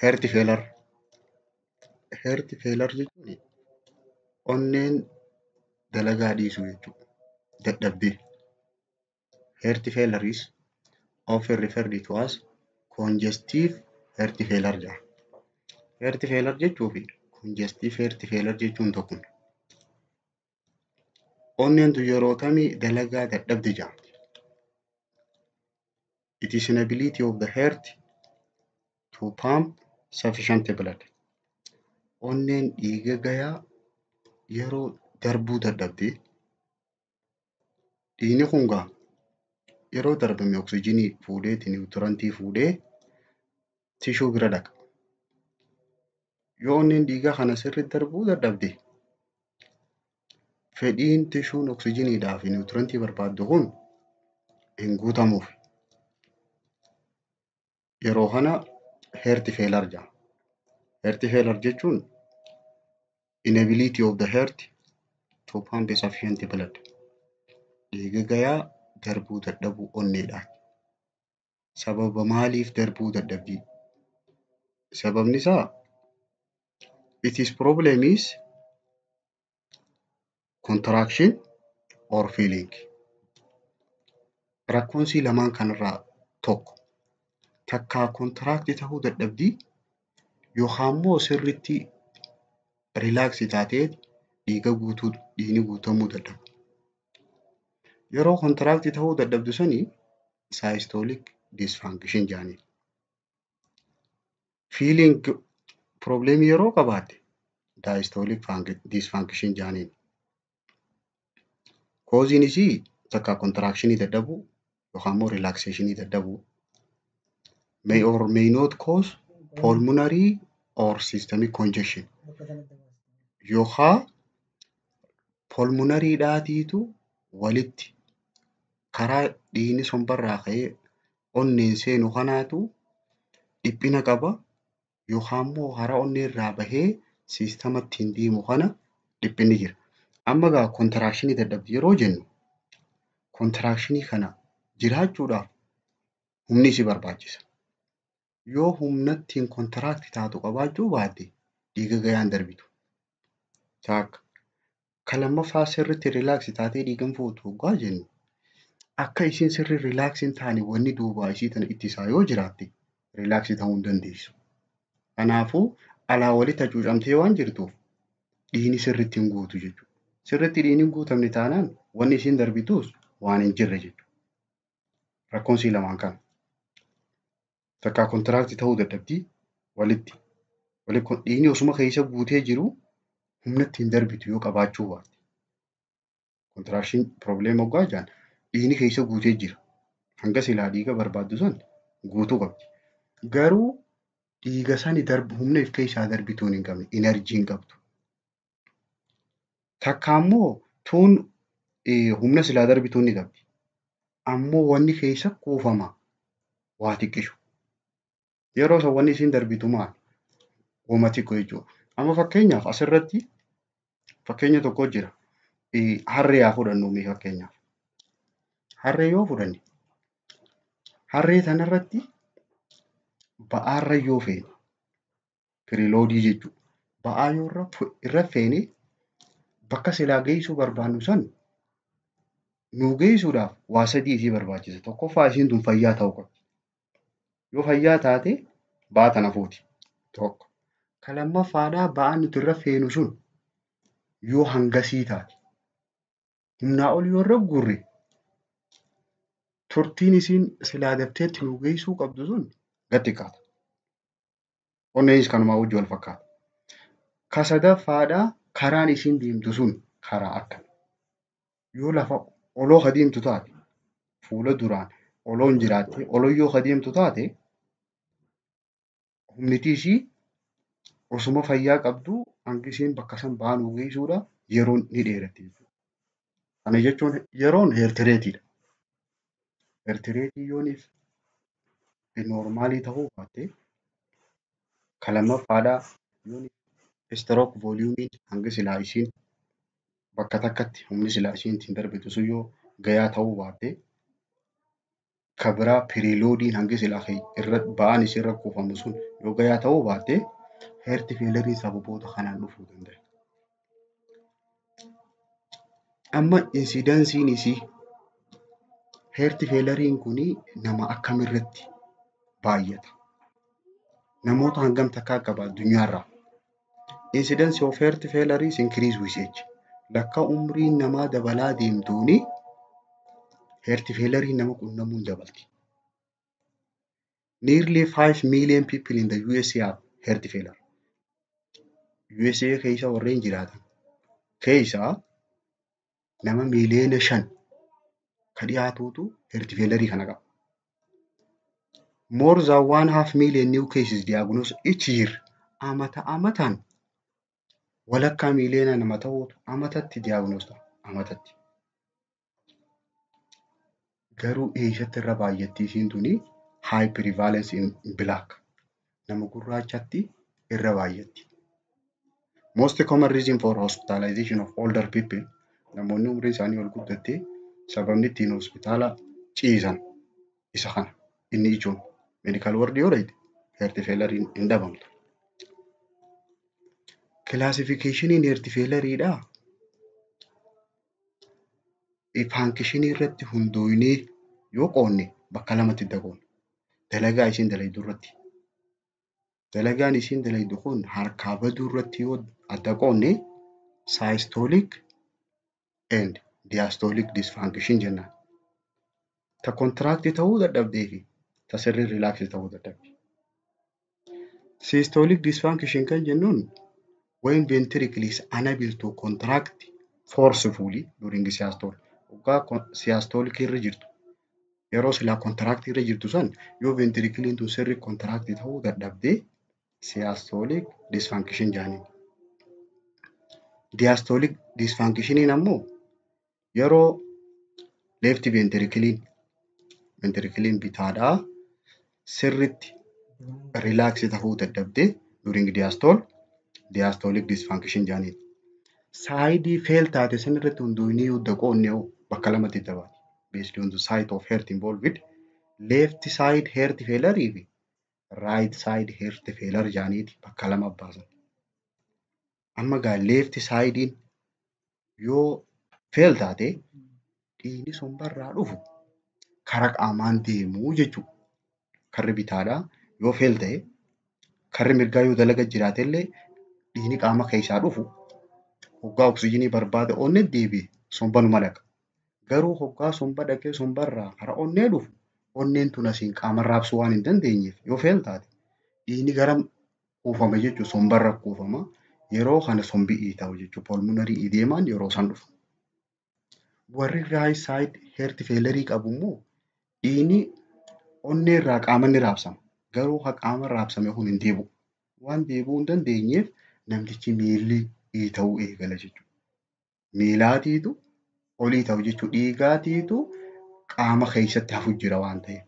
heart failure. Heart failure jechuun onneen dalagaa dhiisuu jechuudha. Dadhabbii. Heart failure is often referred to as congestive heart failure jedhama. Heart failure jechuu fi congestive heart failure jechuun tokko. Onneen yeroo kamii dalagaa dadhabdi jedhama. It is inability of the heart to pump sufficient blood. Onneen dhiiga gahaa yeroo darbuu dadhabdi. Dhiigni kun yeroo darbame oksijiinii fuudhee niwutirantii fuudhee tishuu bira dhaqa. Yoo onneen dhiigaa kana sirriitti darbuu dadhabde fedhiin tishuun oksijiiniidhaa fi niwutirantii barbaaddu kun hin guutamuuf. Yeroo kana heart failure jedhama. Heart failure jechuun inability of the heart to pump sufficient blood. Dhiiga gahaa darbuu dadhabuu onneedhaan. Sababa maaliif darbuu dadhabdi? Sababni isaa its problem is contraction or filling. Rakkoon sii lamaan kanarraa tokko takkaa kontiraaktii ta'uu dadhabdi yookaan immoo sirriitti riilaaksii taatee dhiigni guutamuu dadhabu. Yeroo kontiraaktii ta'uu dadhabdu sanii systolic dysfunction jedhanii. Feeling problem yeroo qabaatte diastolic dysfunction jedhanii. Koziin isii takkaa kontiraakshanii dadhabuu yookaan immoo riilaakseshinii dadhabuu. May or may not cause pulmonary or systemic congestion. Yookaan pulmonary dhaatiitu walitti karaa dhiigni sombarraa ka'ee onneen seenu kanaatu dhiphina qaba yookaan immoo hara onnee irraa bahee siistamatti hin deemu kana dhiphinni jira. Amma kontiraakshanii dadhabdi yeroo jennu kontiraakshanii kana jiraachuudhaaf humni si barbaachisa. Yoo humnattiin kontiraaktii taatu qabaachuu baatte dhiiga gahaan darbitu. Kan lammaffaa sirriitti riilaaksii taatee dhiigan fuutu hoggaa jennu akka isiin sirrii riilaaksii hin taane wanni duubaa isii tana ittisaa yoo jiraatte riilaaksii ta'uu hin dandeessu. Kanaafuu alaa walitti hacuucamtee waan jirtuuf dhiigni sirriitti hin guutu jechuudha. Sirriitti dhiigni hin guutamne taanaan wanni isiin darbitus waan hin jirre jechuudha. Rakkoon sii lamaan kana. Takkaa kontiraaktii ta'uu dadhabdi walitti dhiigni osuma keessa guutee jiru humnatti hin darbitu yoo qabaachuu baatte. Kontiraakshii probleema hoggaa jedhan dhiigni keessa guutee jira. Hanga silaa dhiiga barbaaddu san guutuu qabdi. Garuu dhiiga sani humna if keessaa darbituun hin qabne enerjii hin qabdu. Takka ammoo tuun humna silaa darbituun ni qabdi. Ammoo wanni keessa kuufama waa xiqqishu. Yeroo san wanni isiin darbitu maal? Wama xiqqoo jechuudha. Amma fakkeenyaaf asirratti fakkeenya tokko jira. Harree haa fudhannu fakkeenyaaf. Harree yoo fudhanne harree tanarratti ba'aarra yoo feene piriloodii jechuudha. Ba'aa yoo irra feene bakka silaa geessuu barbaannu san nuu geessuudhaaf waa sadii isii barbaachisa. Tokkoffaa isiin tun fayyaa ta'uu qabdi. Yoo fayyaa taate ba'aa tana fuuti. Tokko. Kan lammaffaadhaa ba'aan nuti irra feenu sun yoo hangasii taate humnaa ol yoo irra guurre turtiin isiin silaa dabteetti nuu geessuu qabdu sun gad xiqqaata. Onneenis kanumaa wajji wal fakkaata. Ka sadaffaadhaa karaan isiin deemtu sun karaa akkami? Yoo lafa oloo ka deemtu taate fuula duraan oloon jiraatte oloon yoo ka deemtu taate humniti ishii osuma fayyaa qabdu hangi isiin bakka san ba'aa nuu geessuudhaaf yeroon ni dheeratti jechuudha. Kana jechuun yeroon heertireetiidha. Heertireetii yooniif noormaalii ta'uu baatte kan lammaffaadhaa yooniif istirook vooliyuumiin hanga silaa isiin bakka takkatti humni silaa isiin ittiin darbitu sun yoo gayaa ta'uu baatte ka biraa piriloodiin hangi silaa ba'aan isii irra kuufamu sun Yoo gayaa ta'uu baate heerti feelariin sababoota kanaan dhufuu danda'a. Amma insidansiin isii heerti feelariin kuni nama akkamiirratti baay'ata? Namoota hangam takkaa qaba addunyaarraa? Incidence of heart failure is increase with age. Lakka umriin namaa dabalaa deemtuuni heart failure nama qunnamuun dabalti. Nearly 5 million people in the USA have heart failure. USA keessa warreen jiraatan keessa nama miiliyoona 5 ka dhiyaatuutu heart failure kana qaba. More than 1.5 million new cases diagnosed each year. Amataan walakkaa miiliyoona nama ta'uutu amatatti diagnoos ta'a. Amatatti. Garuu eessatti irra baay'atti isiin tuni high prevalence in black. Nama gurraachatti irra baay'atti. Most common reason for hospitalization of older people. Namoonni umriin isaanii ol guddatte sababni ittiin hospitaala ciisan isa kana. Inni ijoon medical ward yoo ta'e heart failure hin dhabamtu. Classification heart failure dha. Function irratti hundoonee yoo qoonne bakka lamatti dagoon. Dalagaa isiin dalaydu irratti. Dalagaan isiin dalaydu kun harkaa baduu irratti yoo adda qoonne systolic and diastolic dysfunction jennaan. Ta contract ta'uu dadhabdee fi ta sirrii relax ta'uu dadhabde. Systolic dysfunction kan jennuun when ventricle is unable to contract forcefully during systole. Waggaa systolic irra jirtu. Yeroo silaa contract irra jirtu san yoo ventricle tun sirrii contract ta'uu dadhabdee systolic dysfunction jaaniin. Diastolic dysfunction ammoo yeroo left ventricle bitaadhaa sirriitti relax ta'uu dadhabdee during diastolic dysfunction jaaniin. Side fail taate san irratti hundoonii yoo daqoonne bakka lamatti dabaati. Based on the site of heart involved, left side heart failure fi right side heart failure jaaniiti bakka lama baasan. Amma gaa left side yoo fail taate dhiigni sombarraa dhufu karaa qaamaan deemuu jechuudha. Karri bitaadhaa yoo fail ta'e karri mirgaa yoo dalaga jiraatellee dhiigni qaama keessaa dhufu hoggaa oksijiinii barbaada onnee deebi'e sombanuma dhaqa. Garuu hoggaa somba dhaqee sombarraa karaa onnee dhufu onneen tun asiin qaama raabsuu waan hin dandeenyeef yoo fail taate dhiigni gara kuufama jechuun sombarra kuufama. Yeroo kana sombi ta'u jechuudha. Pulmonary edemaan yeroo san dhufu. Warri right side heart failure qabu immoo dhiigni onnee irraa qaama ni raabsama. Garuu qaama raabsame kun hin deebi'u. Waan deebi'uu hin dandeenyeef namtichi miilli ta'uu eegala jechuudha. Miilaatiitu olii ta'u jechuudha. Dhiigaatiitu qaama keessatti hafu jira waan ta'eef.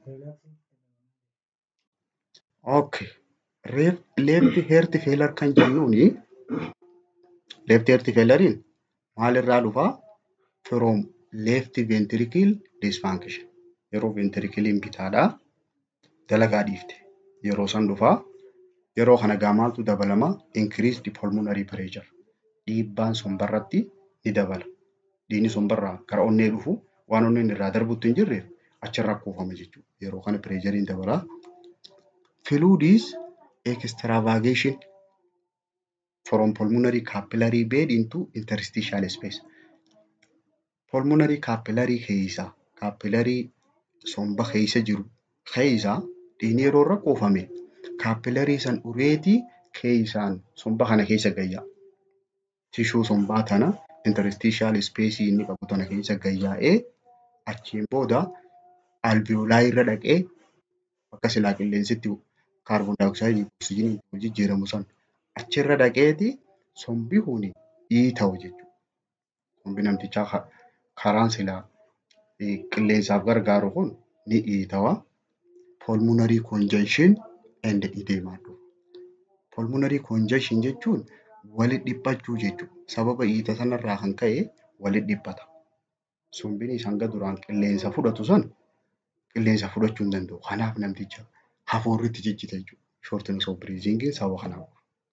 Okay. Left heart failure kan jennuuni left heart failure maalirraa dhufaa? From left ventricle dysfunction. Yeroo ventricle bitaadhaa dalagaa dhiifte. Yeroo san dhufaa. Yeroo kana maaltu dabalama? Increased pulmonary pressure. Dhiibbaan sombarratti ni dabala. Dhiigni sombarraa gara onnee dhufu waan onneen irraa darbutti hin jirreef achirraa kuufama jechuudha. Yeroo kana pressuriin dabala. Fluids extravagation from pulmonary capillary bed into interstitial space. Pulmonary capillary keessa capillary somba keessa jiru keessa dhiigni yeroo irra kuufame capillary san ureetii keessaan somba kana keessa gayyaa. Tishuu sombaa tana interstitial space inni qabu tana keessa gayyaa'ee achiin booda alveolaa irra dhaqee bakka silaa qilleensitti kaarboon daayoksaayiidii fi oksijiinii jijjiiramu san achirra dhaqeeti sombi kuni ta'u jechuudha. Sombi namtichaa karaan silaa qilleensaaf gargaaru kun ni ta'a. Pulmonary congestion and edema. Pulmonary congestion jechuun walitti dhiphachuu jechuudha. Sababa iita sanarraa kan ka'e walitti dhiphata. Sombiin hanga duraan qilleensa fudhatu san qilleensa fudhachuu hin danda'u. Kanaaf namticha hafuurritti jijjiita jechuudha. shortness of breathing sababa kanaan.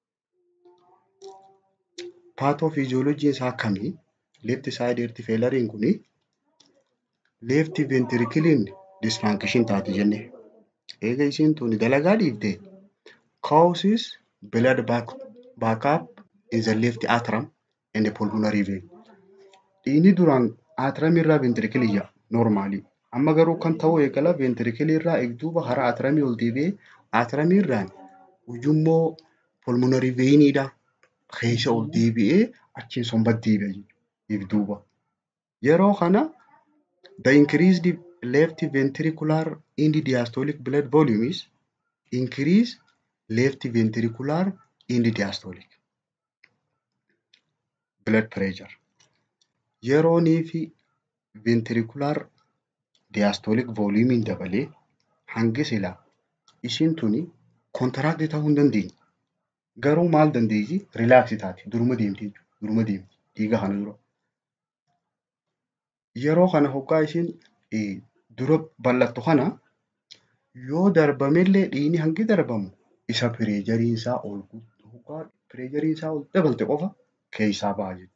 Pathophysiology isaa akkamii? Left side heart failure kuni left ventricle dysfunction taati jenne. Eega isiin tuni dalagaa dhiifte causes blood backup in the left atrium and the pulmonary vein. Dhiigni duraan atrium irraa ventricle iyya normally. Amma garuu kan ta'u eegala ventricle irraa eegduuba hara atrium ol deebi'ee atrium irraan ujummoo pulmonary vein dha keessa ol deebi'ee achiin sombatti deebi'a eegduuba. Yeroo kana the increased left ventricular and diastolic blood volume is increase left ventricular and diastolic blood pressure. Yeroonii fi ventricular diastolic volume dabalee hangi silaa ishiin tuni contract ta'uu hin dandeenye. Garuu maal dandeessi? Relax taati. Duruma deemti jechuudha. Duruma deemti. Dhiiga kana dura. Yeroo kana hoggaa ishiin dura bal'attu kana yoo darbamellee dhiigni hangi darbamu isa pireejariin isaa ol hoggaa pireejariin isaa ol dabalte qofa keessaa ba'a jechuudha.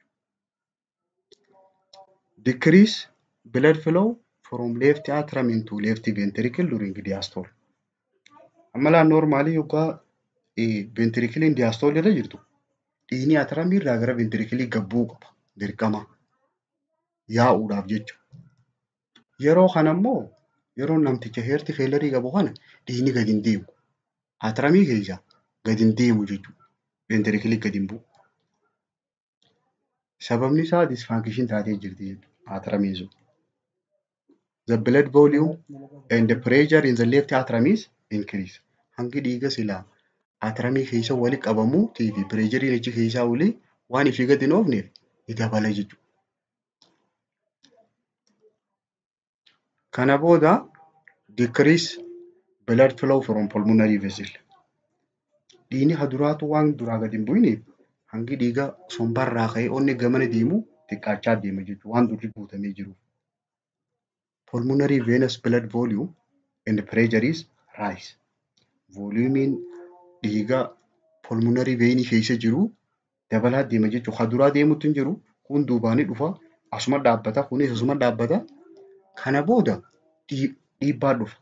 Decrease blood flow from left atrium into left ventricle during diastole. Amma normally hoggaa ventricle diastole irra jirtu dhiigni atrium irraa gara ventricle gabbuu qaba dirqama yaa'uudhaaf jechuudha. Yeroo kana immoo yeroo namticha heart failure qabu kana dhiigni gadi hin deemu. Atrium keessa gadi hin deemu jechuudha. Ventricle gadi hin bu'u. Sababni isaa dysfunction taatee jirti atrium sun. The blood volume and the pressure in the left atrium is increase. Hangi dhiiga silaa atrium keessa wali qabamu TV pressure achi keessaa olii waan ifii gadi hin oofneef ni dabala jechuudha. Kana booda decrease blood flow from pulmonary vessel. Dhiigni haduraatu waan duraa gadi hin bu'ineef hangi dhiiga sombarraa ka'ee onni gamana deemu xiqqaachaa deema jechuudha waan durri guutamee jiruuf. Pulmonary venous blood volume and pressure is rise. Volumiin dhiiga pulmonary vein keessa jiru dabalaa deema jechuudha. Haduraa deemutti hin jiru kun duubaanii dhufa asuma dhaabbata kunis asuma dhaabbata. Kana booda dhiibbaa dhufa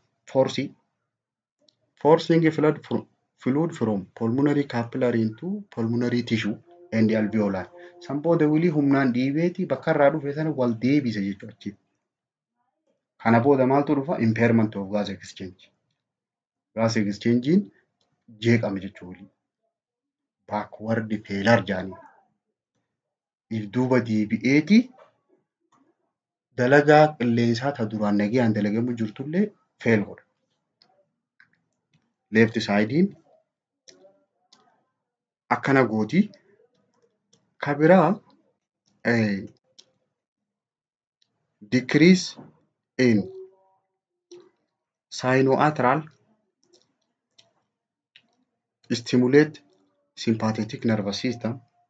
forcing fluid from pulmonary capillary into pulmonary tissue and alveoli. San booda wilii humnaan dhiibeeti bakka irraa dhufe sana wal deebisa jechuudha. Kana booda maaltu dhufa? Impairment of gas exchange. Gas exchangein jeeqama jechuudha. Backward failure jaanii. If duuba deebi'eeti dalagaa qilleensaa ta duraan nagayaan dalagamu jirtullee fail godha. Left sidein akkana gooti. Kabiraa decrease in sinoatrial stimulate sympathetic nervous system.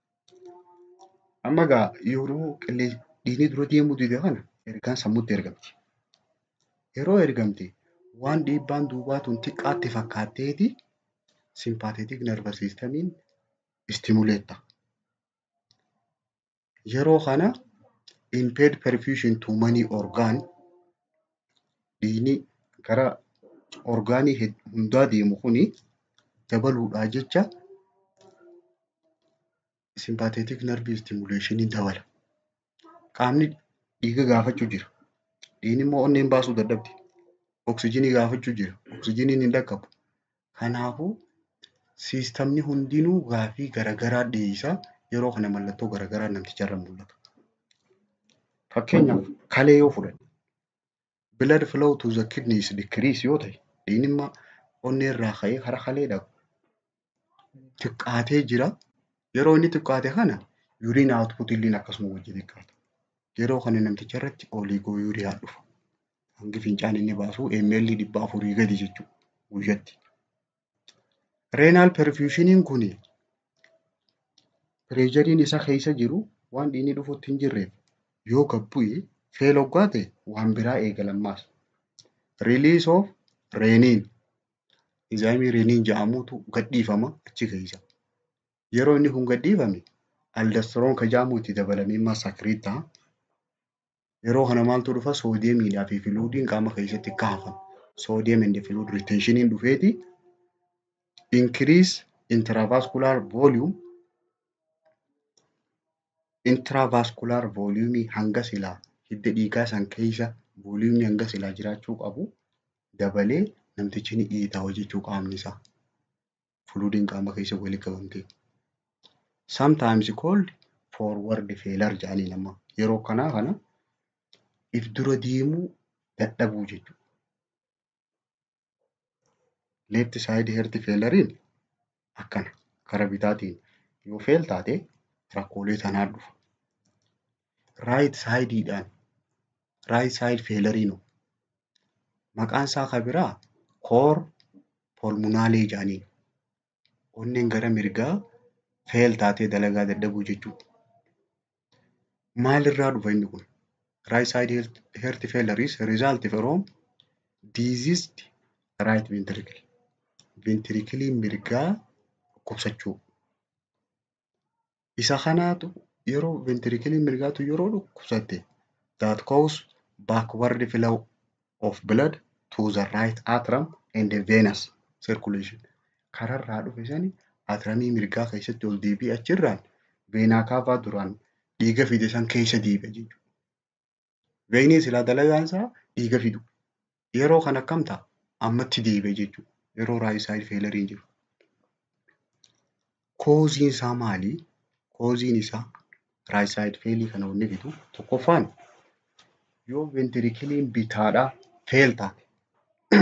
Amma gaa yeroo dhiigni dura deemuu dide kana ergaan sammuutti ergamti. Yeroo ergamte waan dhiibbaan duubaatuun xiqqaatti fakkaatteeti sympathetic nervous systemiin stimulate. Yeroo kana impaired perfusion to many organ dhiigni gara orgaanii hundaa deemu kuni dabaluudhaa jecha sympathetic nerve stimulation dabala. Qaamni dhiiga gaafachuu jira. Dhiigni immoo onneen baasuu dadhabdi. Oksijiinii gaafachuu jira. Oksijiiniin hin dhaqqabu. Kanaafuu siistamni hundinuu gaafii garagaraa dhiyeessa. Yeroo kana mallattoo garagaraa namticharra mul'ata. Fakkeenyaaf kalee yoo fudhanne blood flow to the kidneys decrease yoo ta'e dhiigni immoo onnee irraa ka'ee hara kalee dhaqu xiqqaatee jira. Yeroo inni xiqqaate kana urine output illee akkasuma wajjin xiqqaata. Yeroo kana namticha irratti oligouriyaa dhufa. Hangi fincaan inni baasu ml 400 gadi jechuudha guyyatti. Renal perfusioniin kuni pireejariin isa keessa jiru waan dhiigni dhufutti hin jirreef yoo gabbu'e fail hoggaa ta'e waan biraa eegalammaas. Release of renin enzaayimii reniin jedhamutu gadhiifama achi keessa. Yeroo inni kun gadhiifame aldosteroon kan jedhamu itti dabalamee maasakiriit ta'a. Yeroo kana maaltu dhufa soodiyeemiidhaa fi filuudiin qaama keessatti kaafama. Soodiyem and fluid retenshiniin dhufeeti increase intravascular volume hanga silaa hidda dhiigaa san keessa volume hanga silaa jiraachuu qabu dabalee namtichi ni dhiitaa hojjechuu qaamni isaa. Fluidiin qaama keessa walitti qabamtee. Sometimes called forward failure jedhanii nama. Yeroo kana if dura deemuu dadhabuu jechuudha. Left side heart failure akkana karaa bitaatiin yoo fail taate rakkoolee sanaa dhufa. Right side failure maqaan isaa kan biraa core pulmonale jedhanii. Onneen gara mirgaa fail taatee dalagaa dadhabuu jechuudha. Maalirraa dhufa inni kun? Right side heart failure result from diseased right ventricle. Ventrikiliin mirgaa dhukkubsachuu. Isa kanaatu yeroo ventrikiliin mirgaatu yeroo dhukkubsatte that cause backward flow of blood to the right atrium and the venous circulation. Kararraa dhufe sani atramii mirgaa keessatti ol deebi'ee achirraan veenaa kaavaa duraan dhiiga fide san keessa deebi'a jechuudha. Veenii silaa dalagaan isaa dhiiga fidu. Yeroo kana akkam ta'a? Ammatti deebi'a jechuudha. Yeroo right side failure jiru. Kooziin isaa maali? Kooziin isaa right side failure kana wanni fidu tokkoffaan yoo ventrikiliin bitaadhaa fail taate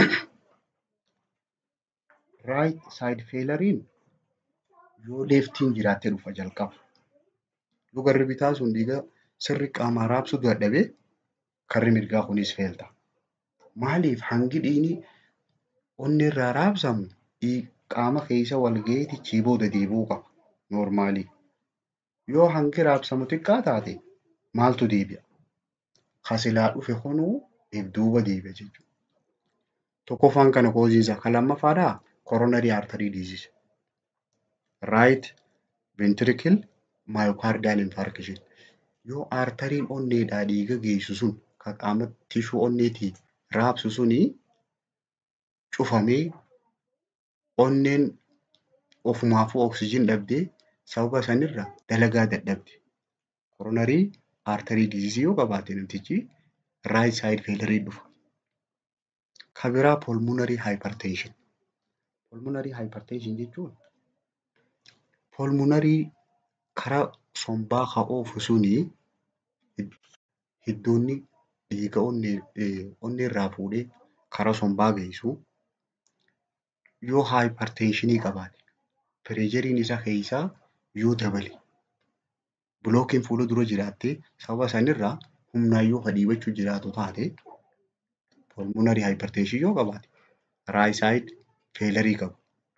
right side failure yoo leftiin jiraattee dhufa jalqaba. Yoo garri bitaa sun dhiiga sirri qaamaa raabsu dadhabee karri mirgaa kunis fail ta'a. Maaliif hangi dhiigni onneerraa raabsamu qaama keessa wal gaheeti achii booda deebi'uu qaba noormaalii. Yoo hangi raabsamu xiqqaa taate maaltu deebi'a? Kasilaa dhufe kunuu duuba deebi'a jechuudha. Tokkoffaan kana kooziinsa. Kan lammaffaadhaa coronary artery disease. Right ventricle myocardial infarction. Yoo arteriin onneedhaa dhiiga geessu sun kan qaama tishuu onneetii raabsu sunii cufamee onneen ofumaafuu oksijiin dhabdee sababa sanirra dalagaa dadhabde. Coronary artery disease yoo qabaate namtichi right side failure dhufa. Kan biraa pulmonary hypertension. Pulmonary hypertension jechuun pulmonary karaa sombaa kan oofu sunii hiddoonni dhiiga onneerraa fuudhee karaa sombaa geessu yoo hypertensionii qabaate pireeshariin isa keessaa yoo dabale bilookiin fuula dura jiraattee sababa sanirraa humnaan yoo dhiibachuu jiraatu taate pulmonary hypertension yoo qabaate right side failure qabu.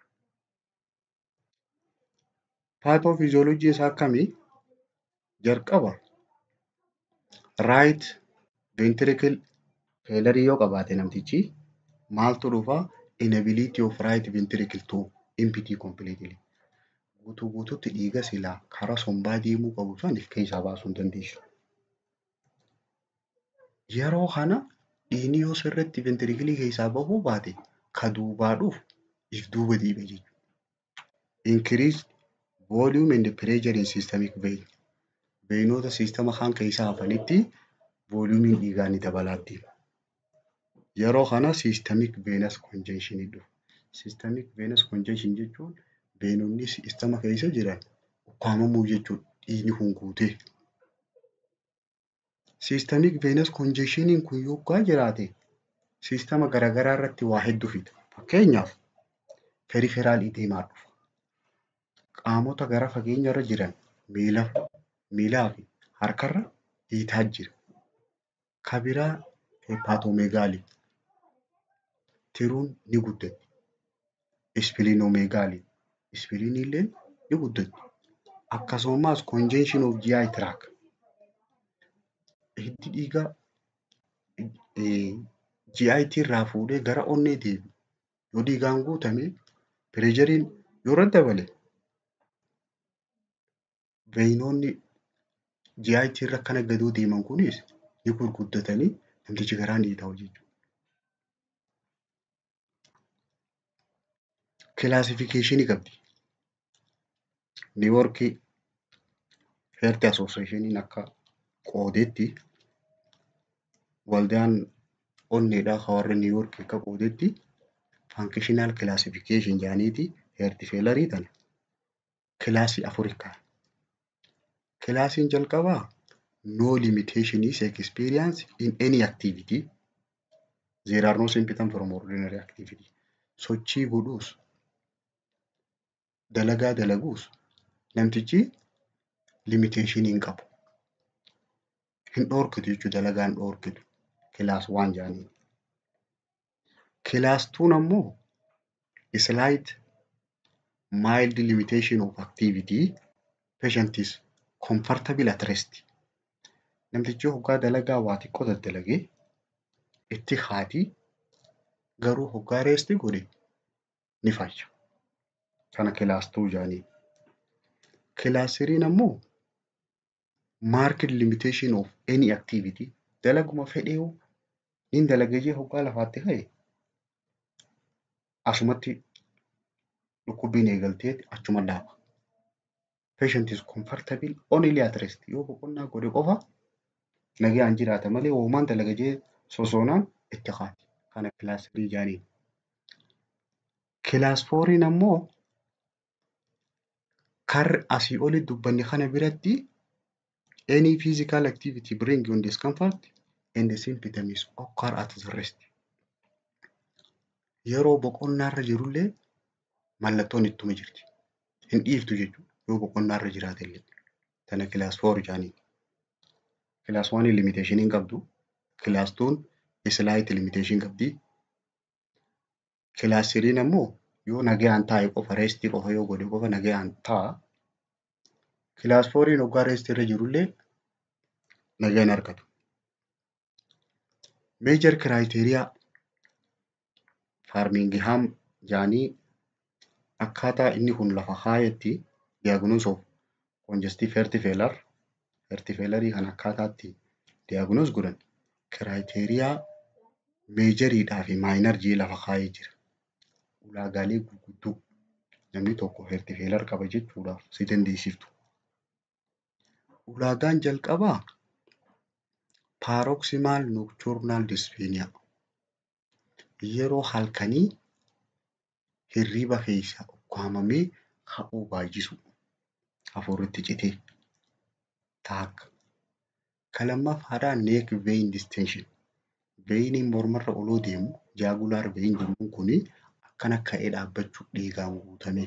Paatoofiiziyoolojii isaa akkamii? Jalqaba right ventricle failure yoo qabaate namtichi maaltu dhufa? Inability of right ventricle to empty completely. Guutuutti dhiiga silaa karaa sombaa deemuu qabu san if keessaa baasuu hin dandeessu. Yeroo kana dhiigni yoo sirriitti ventrikilii keessaa bahuu baate ka duubaa dhufu if duuba deebi'a jechuudha. Increased volume and pressure in systemic vein. Veinoota siistama kan keessaa hafanitti volumiin dhiigaa ni dabalaa deema. Yeroo kana systemic venous congestion dhufa. Systemic venous congestion jechuun veenonni siistama keessa jiran ukkaamamuu jechuudha. Dhiigni kun guutee. Systemic venous congestion kun yoo jiraate siistama garaagaraa irratti waa hedduu fida. Fakkeenyaaf peripheral edema dhufa. Qaamota gara fageenyarra jiran miilaa fi harkarra dhiitaa jira. Kan biraa hepatomegaly. Tiruun ni guddatti. Splenomegaly. Ispiliinillee ni guddatti. Akkasumas congestion of GI tract. Hiddi dhiigaa GIT irraa fuudhee gara onnee deebi'u Yoo dhiigaan guutame pireeshariin yoo irra dabale veeyinoonni GIT irra akkana gadoo deeman kunis ni gurguddatanii namtichi garaan ni ta'u jechuudha. Kilaasifikeeshinii qabdi. Niiwoork Health Associationiin akka qoodetti waldaan onneedhaa kan warra Niiwoork akka qoodetti functional classification jedhaniiti heart failure tana kilaasii 4 kaa'an. Kilaasiin jalqabaa no limitation is experience in any activity. There are no symptoms from ordinary activity. Sochii godhuus dalagaa dalaguus namtichi limitation hin qabu. Hin dhoorkitu jechuudha dalagaan dhoorkitu. Kilaas 1 jedhanii. Kilaas 2 ammoo slight mild limitation of activity. Patient is comfortable at rest. Namtichi hoggaa dalagaa waa xiqqoo daddalagee itti haati garuu hoggaa reesti godhe ni fayya. Kana kilaas 2 jedhanii. Kilaas 3 ammoo marked limitation of any activity. Dalaguma fedheewu hin dalagajee hoggaa lafaatti ka'e asumatti dhukkubbiin eegaltee achuma dhaaba. Patient is comfortable only at rest. Yoo boqonnaa godhe qofa nagaan jiraata malee hoomaan dalagajee sosoonaan itti haati. Kana kilaas 3 jedhanii. Kilaas 4 ammoo karri asii oli dubbanne kana biratti any physical activity bring on discomfort and the symptoms occur at the rest. Yeroo boqonnaarra jirullee mallattoon ittuma jirti. Hin dhiiftu jechuudha yoo boqonnaarra jiraatellee. Tana kilaas 4 jedhanii. Kilaas 1 limitation hin qabdu. Kilaas 2 slight limitation qabdi. Kilaas 3 ammoo yoo nagaan taa'e qofa reestii qofa yoo godhe qofa nagaan taa'a. Kilaas 4 hoggaa reestii irra jirullee nagaan argatu. Major criteria Framingham jedhanii akkaataa inni kun lafa kaayetti diagnosis of congestive heart failure. Heart failure kan akkaataatti diagnosis godhan criteria majoriidhaa fi minor jee lafa kaayee jira. Ulaagaalee gurguddoo namni tokko heart failure qaba jechuudhaaf si dandeessiftu. Ulaagaan jalqabaa paroxysmal nocturnal dyspnea. Yeroo halkanii hirriba keessa ukkaamamee ka'uu baay'isu hafuurritti citee taakka. Kan lammaffaadhaa neck vein distension. Veiniin mormarra oloo deemu jugular vein jedhamuun kuni akkana ka'ee dhaabbachuu dhiigaan guutamee.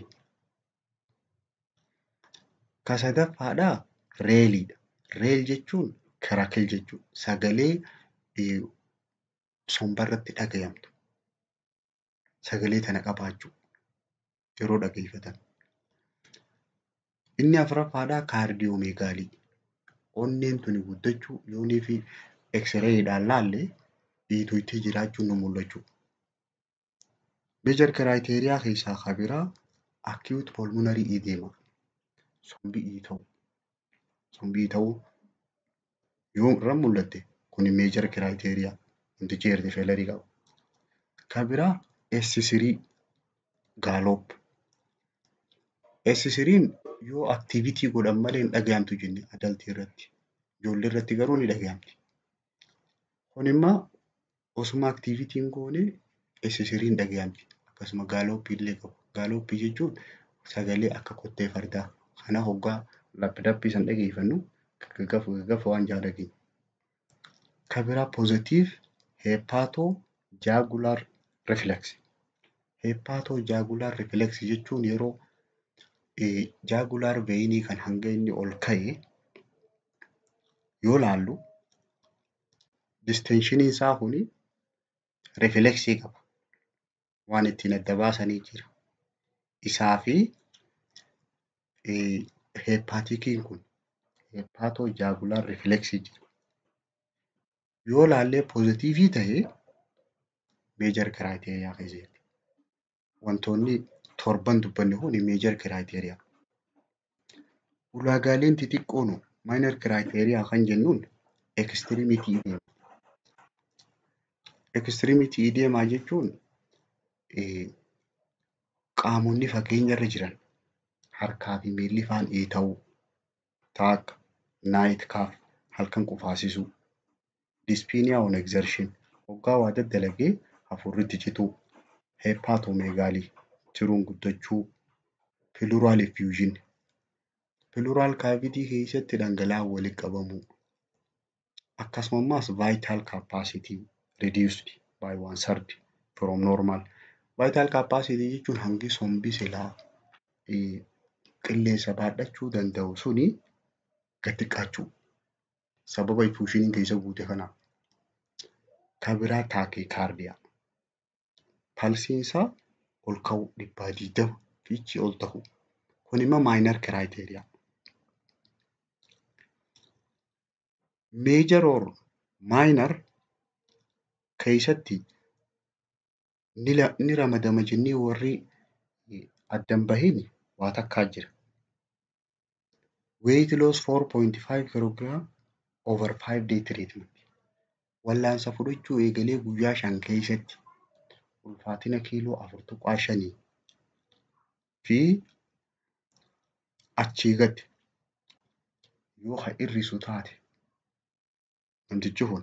Kan sadaffaadhaa reeliidha. Reel jechuun crackle jechuudha. Sagalee sombarratti dhagayamtu. Sagalee tana qabaachuu yeroo dhageeffatan. Inni afuraffaadhaa kaardiyoomeegaalii. Onneen tuni guddachuu yoonii fi X-rayidhaan laallee dhiituutti jiraachuun nu mul'achuu. Major criteria keessaa kan biraa acute pulmonary edema. Sombii ta'uu yoo irra mul'atte kuni major criteria namtichi heart failure qabu. Kan biraa S3 gaalop. S3 yoo activity godhan malee hin dhagayamtu jenne adaltii irratti. Ijoollee irratti garuu ni dhagayamti. Kun immoo osuma activity hin goone S3 hin dhagayamti. Akkasuma gaaloppii illee qabu. Gaaloppii jechuun sagalee akka kottee fardaa kana hoggaa lappi san dhageeffannu gaggafa waan jaalatiin. Kan biraa positive hepatojagular reflex. Hepatojagular reflex jechuun yeroo jagular veinii kan hanga inni ol ka'e yoo laallu distenshiniin isaa kuni reflexii qaba. Waan ittiin adda baasanii jira. Isaa fi hepatikiin kun hepatojagular reflexii jira. Yoo laallee pozitiivii ta'e major criteria keessatti. wantoonni torban dubbanne kun meejor kiraayiteriyaa. Ulaagaaleen xixiqqoon maayinor kiraayiteriyaa kan jennuun ekstiriimitii deema. Ekstiriimitii deemaa jechuun qaamonni fageenyarra jiran harkaa fi miilli faan ta'uu taakka naayit kaaf halkan qufaasisuu dispiiniyaa on egzershin hoggaa waa daddalagee hafuurritti cituu heeppaatoomeegaalii tiruun guddachuu piluraal effuuzhin piluraal kaavitii keessatti dhangala'aan walitti qabamuu akkasumas vaayitaal kaapaasitii reduused by 1/3 from normal. Vaayitaal kaapaasitii jechuun hangi sombii silaa qilleensa baadhachuu danda'u suni gad xiqqaachuu sababa effuuzhiniin keessa guute kanaaf. Kan biraa taakiikaardiyaa palsiinsaa ol ka'uu 120 fiichii ol ta'uu kun immoo maayinor kiraayiteriyaa. Meejor or maayinor keessatti ni ramadama jennee warri addan bahin waa takkaa jira. Weight loss 4.5 kilogram over 5 day treatment. Wallaansa fudhachuu eegalee guyyaa 5 keessatti ulfaatina kiiloo 4.5 fi achii gad yoo hir'isu taate namtichi kun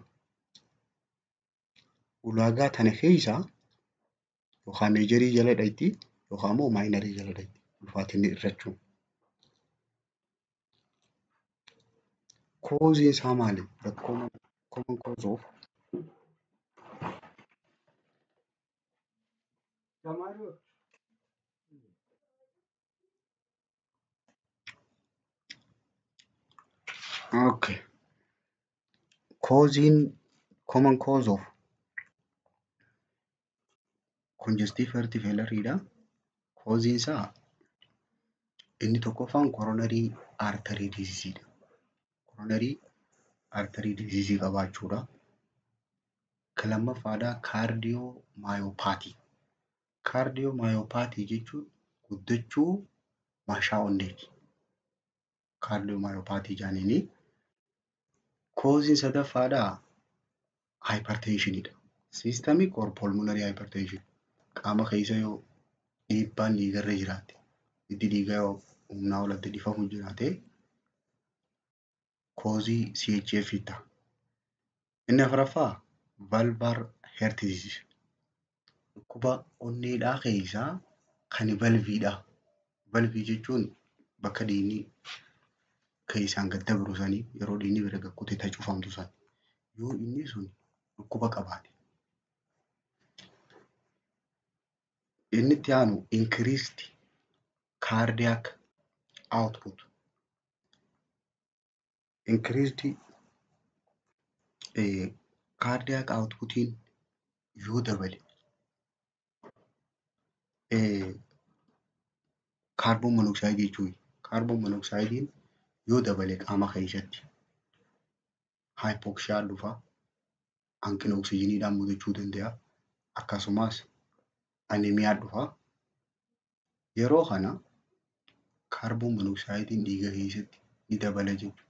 ulaagaa tana keessaa yookaan meejarii jala dhayxi yookaan immoo maayinarii jala dhayxi ulfaatinni hir'achuun. Koozii isaa maali? The common cause of okay. Common cause of congestive heart failure kooziin isaa inni tokkoffaan coronary artery disease dha. Coronary artery disease qabaachuudha. Kan lammaffaadhaa kaardiyoomaayopaatii. Kaardiyoomaayopaatii jechuun guddachuu maashaa onneeti. Kaardiyoomaayopaatii jaaniini. Kooziin sadaffaadhaa hypertensioniidha. Systemic or pulmonary hypertension. Qaama keessa yoo dhiibbaan dhiigarra jiraate, hiddi dhiigaa yoo humnaa ol adda dhiifamu jiraate koozii CHF ta'a. Inni afuraffaa valvar heart disease. Dhukkuba onneedhaa keessaa kan valviidha. Valvii jechuun bakka dhiigni keessaan gad dabru sanii yeroo dhiigni bira gakkute ta cufamtu san yoo inni sun dhukkuba qabaate. Inni itti aanu increased cardiac output. Increased cardiac outputiin yoo dabale kaarboon monoksaayidii jechuudha. Kaarboon monoksaayidii yoo dabale qaama keessatti hypoxia dhufa, hanqina oksijiiniidhaan mudachuu danda'a. Akkasumas aneemiyaa dhufa. Yeroo kana kaarboon monoksaayidii dhiiga keessatti ni dabala jechuudha.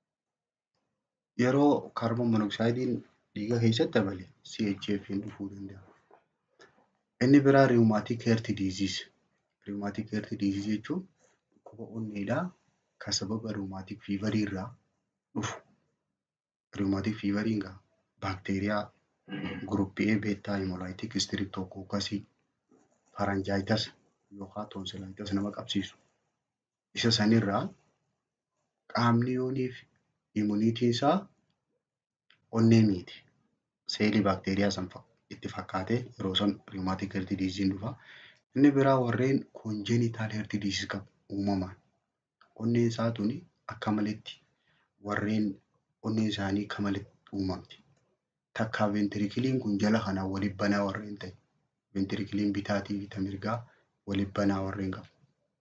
Yeroo kaarboon monoksaayidii dhiiga keessatti dabale CHF dhufuu danda'a. Inni biraa rheumatic heart disease. Rheumatic heart disease jechuun dhukkuba onneedhaa kan sababa rheumatic fever irraa dhufu. Rheumatic feveriin baakteeriyaa guruppii A beta hemolytic streptococcus pharyngitis yookaan tonsillitis nama qabsiisu. Isa sanirraa qaamni yooniif immuniitiin isaa onnee miti. Seelii baakteeriyaa san itti fakkaatee yeroo san rheumatic heart disease dhufa. Inni biraa warreen congenital heart disease qabu uumamaan. Onneen isaa tuni akka maletti warreen onneen isaanii akka maletti uumamti. Takka ventrikiliin kun jala kanaan waliin banaa warreen ta'e. Ventrikiliin bitaatii bita mirgaa waliin banaa warreen qabu.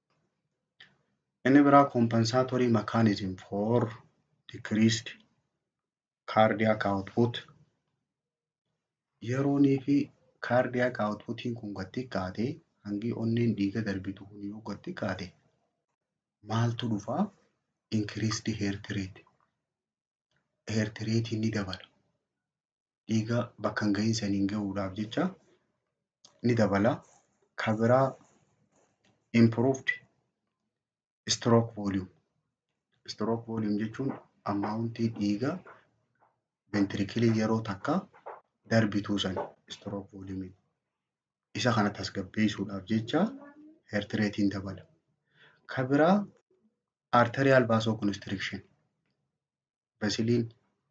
Inni biraa compensatory mechanism for decreased cardiac output. Yeroonii fi cardiac outputiin kun gad xiqqaate hangi onneen dhiiga darbitu kun yoo gad xiqqaate maaltu dhufaa? Increased heart rate. Heart rate ni dabala. Dhiiga bakka hin gahin saniin gahuudhaaf jecha ni dabala. Kan biraa improved stroke volume. Stroke volume jechuun ammaawuntii dhiiga ventricle yeroo takka darbituu san stroke volume. Isa kana tasgabbeessuudhaaf jecha heart rate ni dabala. Kan biraa arterial vasoconstriction. Basiliin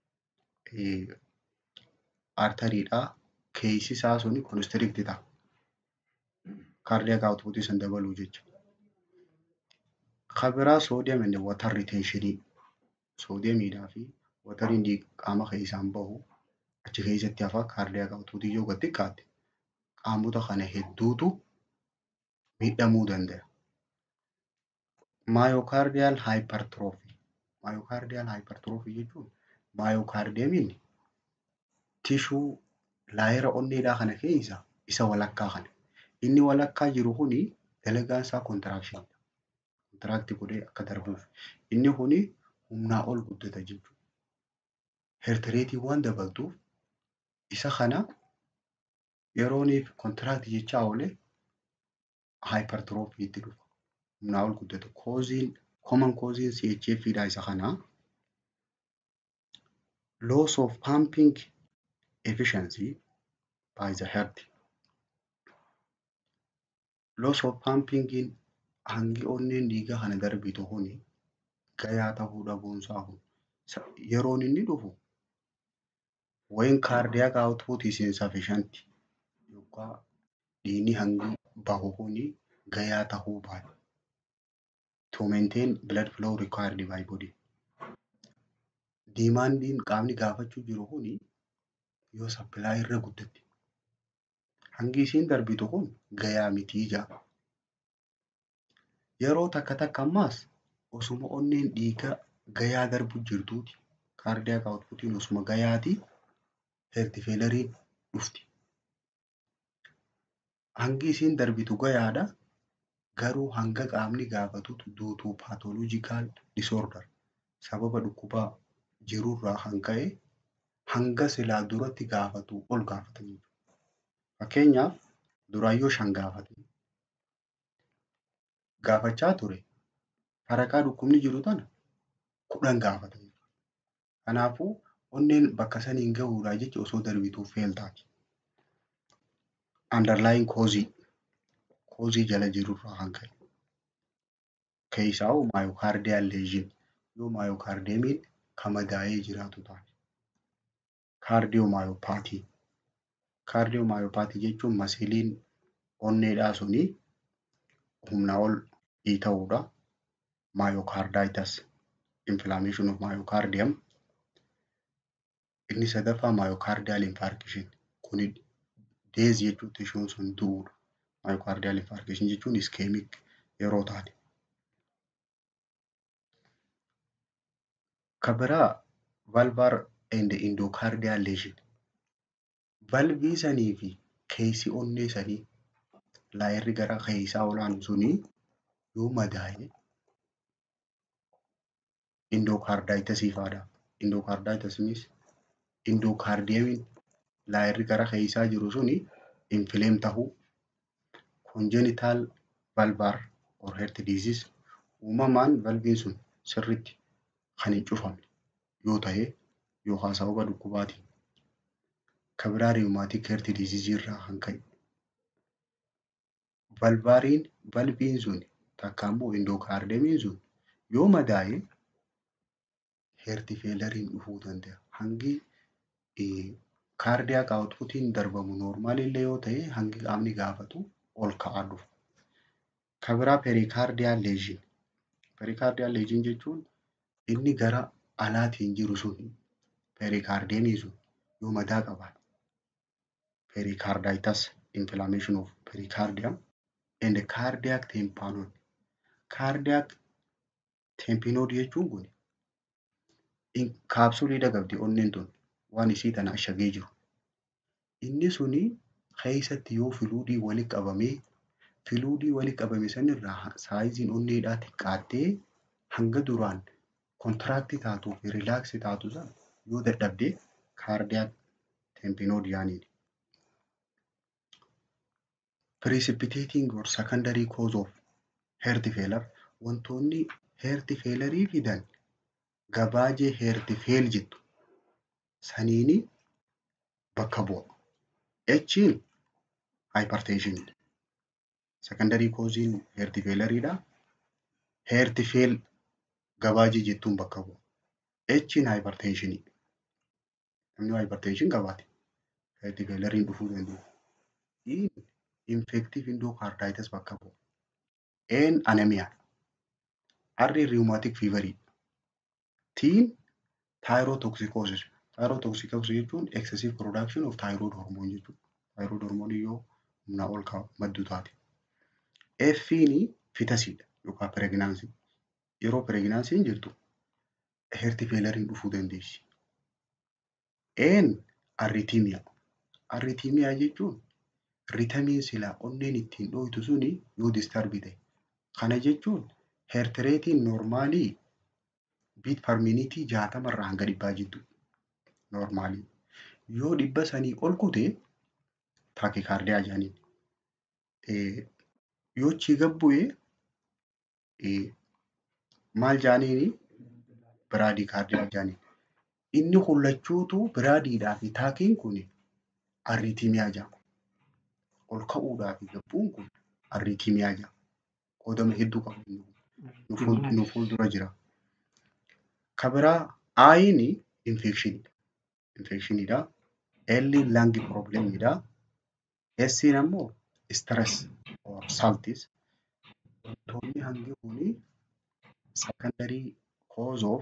arteriidhaa keessi isaa suni constrict ta'a. Cardiac output san dabaluu jecha. Kan biraa sodium and water retention. Soodiyamiidhaa fi watariin qaama keessaan bahu achi keessatti hafa cardiac output yoo gad xiqqaate qaamota kana hedduutu miidhamuu danda'a. Myocardial hypertrophy. Myocardial hypertrophy jechuun myocardiumiin tishuu laayira onneedhaa kana keessa isa walakkaa kana. Inni walakkaa jiru kuni dalagaan isaa contraction. Contract godhee akka darbuuf. Inni kuni humnaa ol guddata jechuudha. Heart rate waan dabaltuuf isa kana yerooniif contract jechaa oolee hypertrophy itti dhufa. Humnaa ol guddata. Common causing CHF dha isa kana. Loss of pumping efficiency by the heart. Loss of pumping hangi onneen dhiiga kana darbitu kuni gayaa ta'uu dhabuunsaa kun yeroon inni dhufu when cardiac output is insufficient yookaan dhiigni hangi bahu kuni gayaa ta'uu baate to maintain blood flow required by body. Demandiin qaamni gaafachuu jiru kuni yoo supply irra guddate hangi isiin darbitu kun gayaa mitii jaa. Yeroo takka takka ammaas osuma onneen dhiiga gayaa darbu jirtuuti cardiac outputiin osuma gayaati heart failure dhufti. Hangi isiin darbitu gayaadha garuu hanga qaamni gaafatutu duutuu pathological disorder sababa dhukkubaa jirurraa kan ka'e hanga silaa duratti gaafatu ol gaafatanii. Fakkeenyaaf duraayyoo 5 gaafachaa ture faraqaa dhukkubni jiru tana 10 gaafatanii. Kanaafuu onneen bakka saniin gahuudhaa jecha osoo darbituu fail taati. Underlying cause jala jirurraa kan ka'e. Keessaa myocardial lesion yoo myocardiumiin kamadaa'ee jiraatu taate. Cardiomyopathy. Cardiomyopathy jechuun masiliin onneedhaa suni humnaa ol ta'uudha. Myocarditis. Inflammation of myocardium. Inni sadaffaa myocardial infarction. Kuni death jechuun tishuun sun du'uudha. Myocardial infarction jechuun ischemic yeroo taate. Kan biraa valvar and endocardial lesion. Valvii sanii fi keessi onnee sanii laayirri gara keessaa olaanu suni yoo madaa'e endocarditis faadha. Endocarditis endocardiumiin laayirri gara keessaa jiru suni inflame tahuu congenital valvar or heart disease uumamaan valviin sun sirriitti kan hin cufamne yoo ta'e yookaan sababa dhukkubaatiin. Kan biraa rheumatic heart disease irraa kan ka'e. Valviin sun takka immoo endocardiumiin sun yoo madaa'e heart failure dhufuu danda'a. Hangi cardiac outputiin darbamu normal illee yoo ta'e hangi qaamni gaafatu ol ka'aa dhufa. Kan biraa pericardial lesion. Pericardial lesion jechuun inni gara alaatiin jiru sun pericardiumii sun yoo madaa qabaate. Pericarditis inflammation of pericardium and cardiac tamponade. Cardiac tamponade jechuun kun kaapsulii qabdi onneen tun waan isii tana ashagee jiru. Inni suni keessatti yoo fluidii walitti qabamee filuudii walii qabame sanirraa saayiziin onneedhaa xiqqaattee hanga duraan kontiraaktii taatuu fi riilaaksii taatu sana yoo dadhabde kaardiyaak teempinoodiyaaniin. Precipitating or secondary cause of heart failure wantoonni heart failurii fidan gabaajee heart fail jettu saniini bakka bu'a. H'n hypertension. Secondary causein heart failuriidha. Heart fail gabaajee jettuun bakka bu'a. H'n hypertension. Namni hypertension qabaate heart failuriin dhufuu danda'u. Infective endocarditis bakka bu'a. N anemia. R rheumatic fever. T thyrotoxicosis. Thyrotoxicosis jechuun excessive production of thyroid hormone jechuudha. Thyroid hormone yoo humnaa ol maddu taate. F fitasiidha yookaan pregnancy. Yeroo pregnancy jirtu heart failuriin dhufuu dandeessi. N arrhythmia. Arrhythmia jechuun ritamiin silaa onneen ittiin dhohitu suni yoo disturb ta'e. Kana jechuun heart ratein normaalii beat per minute 60 irraa hanga 100 jiddu. Normaalii. Yoo 100 sanii ol kute taakiikaardiyaa jedhaniin. Yoo achii gad bu'ee maal jedhaniini biraadiikaardiyaa jedhaniin. Inni hullachuutu biraadiidhaa fi taakiin kun arrhythmia jedhama. Ol ka'uudhaa fi gad bu'uun kun arrhythmia jedhama. Qoodama hedduu qabu. Nu fuuldura jira. Kabiraa I'n infectionidha. Infectionidha. L lung problemidha. S ammoo stress or saltis. Wantoonni hangi kuni secondary cause of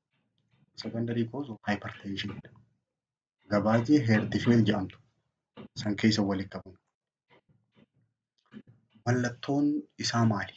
hypertensionidha. Gabaajee heart fail jedhamtu san keessa walitti qabamu. Mallattoon isaa maali?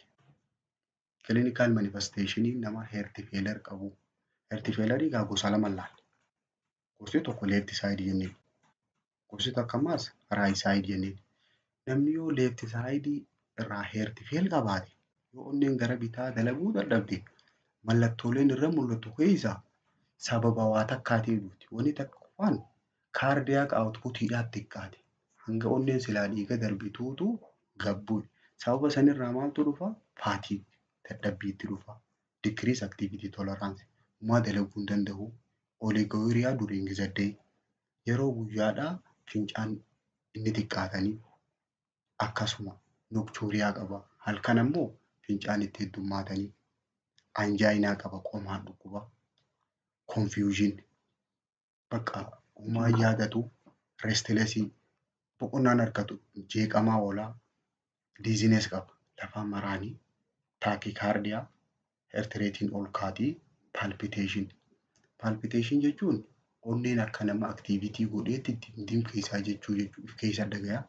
Clinical manifestationii nama heart failure qabu. Heart failure egaa gosa lama laala. Gosti tokko left side jenneen. Gosti tokko ammas right side jenneen. Namni yoo left side irraa heart fail qabaate yoo onneen gara bitaa dalaguu dadhabde mallattooleen irra mul'atu keessaa sababa waa takkaatii dhufuuti. Wanni tokkoffaan kaardiyaak outputiidhaatti xiqqaate. Hanga onneen silaa dhiiga darbituutu gad bu'e. Sababa sanirraa maaltu dhufa? Fatigue dadhabbiitti dhufa. Decrease activity tolerance. Uumaa dalaguu hin danda'u. Oligouriyaa duriin gizaddee. Yeroo guyyaadhaa fincaan inni xiqqaatanii akkasuma nokchuuriyaa qaba. Halkan ammoo fincaan itti heddummaatanii anjaayinaa qaba qomaan dhukkuba. Confusion. Bakka uumaa yaadatu restlessii boqonnaan argatu jeeqamaa oolaa. Dizziness qaba. Lafaan maraanii. Taakiikaardiyaa. Heart ratein ol kaatii. Palpitation. Palpitation jechuun onneen akka nama activity godheetti ittiin keessaa jechuu keessa dhagaya.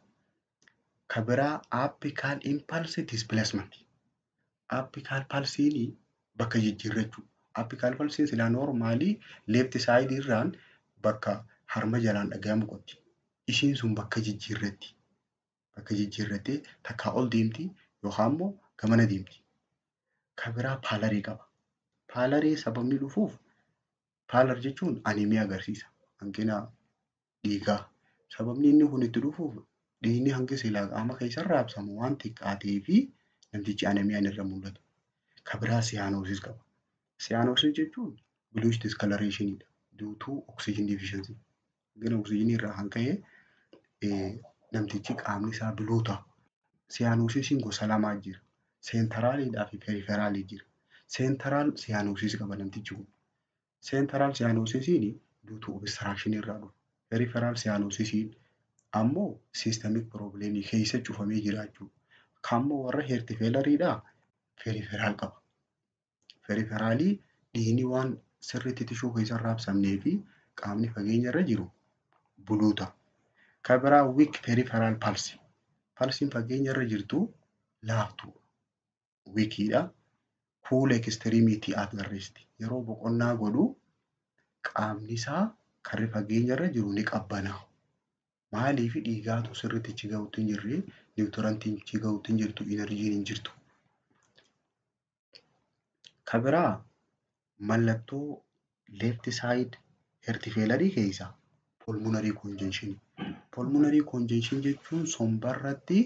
Kabiraa apical impulse displacement. Apical pulsiin bakka jijjiirrachuu. Apical pulsiin silaa normaalii left side irraan bakka harma jalaan dhagayamu qotti. Ishiin sun bakka jijjiirratti. Bakka jijjiirrattee takkaa ol deemti yookaan immoo gamana deemti. Kabiraa paalarii qaba. Paalarii sababni dhufuuf paalar jechuun aneemii agarsiisa. Hanqina dhiigaa. Sababni inni kun itti dhufuuf dhiigni hangi silaa qaama keessa raabsamu waan xiqqaatee fi namtichi aneemiyaan irra mul'atu. Kabiraa siyaanoosis qaba. Siyaanoosis jechuun bluish discolorationidha. Due to oxygen deficiency. Hanqina oxygenii irraa kan ka'e namtichi qaamni isaa biloota. Siyaanoosisiin gosa lamaa jira. Seentaraaliidhaa fi periferaalii jira. Seentaraal siyaanoosis qaba namtichi kun. Seentaraal siyaanoosisiin due to obstruction irraa dhufa. Peripheral siyaanoosisiin ammoo systemic problemii keessa cufamee jiraachuu. Kammoo warra heart failuriidhaa peripheral qaba. Periferaalii dhiigni waan sirriitti tishuu keessa raabsamnee fi qaamni fageenya irra jiru buluuta. Kabiraa weak peripheral pulse. Pulsiin fageenya irra jirtu laaftuu. Weakidha. Cool extremity at the rest. Yeroo boqonnaa godhu qaamni isaa karri fageenya irra jiru ni qabbanaa. Maaliif dhiigaatu sirriitti achi gahuutti hin jirre, niwutirantiin achi gahuutti hin jirtu, inerjiin hin jirtu. Kan biraa mallattoo leefti saayid herti feelarii keessaa polmunarii konjenshinii. Polmunarii konjenshin jechuun sombarratti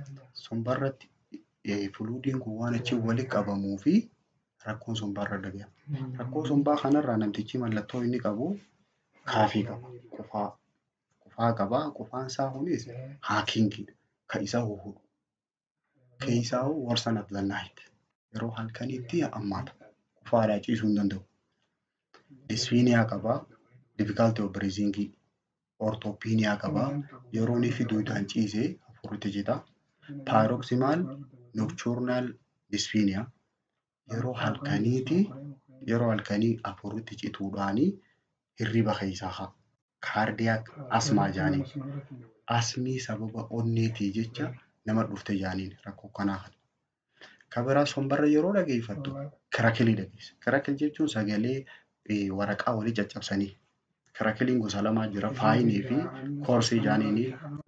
fuluudiin kun waan achi walitti qabamuu fi rakkoon sombaarra dhagahama. Rakkoo sombaa kanarraa namtichi mallattoo inni qabu kaafii qaba. Qufaa qaba. Qufaan isaa kunis haakiingiidha. Kan isa huhuudha. Keessaa worsan at the night. Yeroo halkaniitti hammaata. Qufaadhaa ciisuu hin danda'u. Disfiiniyaa qaba. Difficulty of breathing. Orthopiiniyaa qaba. Yeroo inni fi duudaan ciisee hafuurri jita. Paroxysmal nocturnal dyspnea. Yeroo halkanii hafuurri cituudhaanii hirriba keessaa haa. Kaardiyaak asmaa jaaniin. Asmii sababa onneetii jecha nama dhufte jaaniin rakkoo kanaa kana. Kan biraa sombarra yeroo dhageeffattu kirakilii dhageessa. Kirakil jechuun sagalee waraqaa walii caccabsanii. Kirakiliin gosa lamaa jira. Faayinii fi koorsii jaaniini.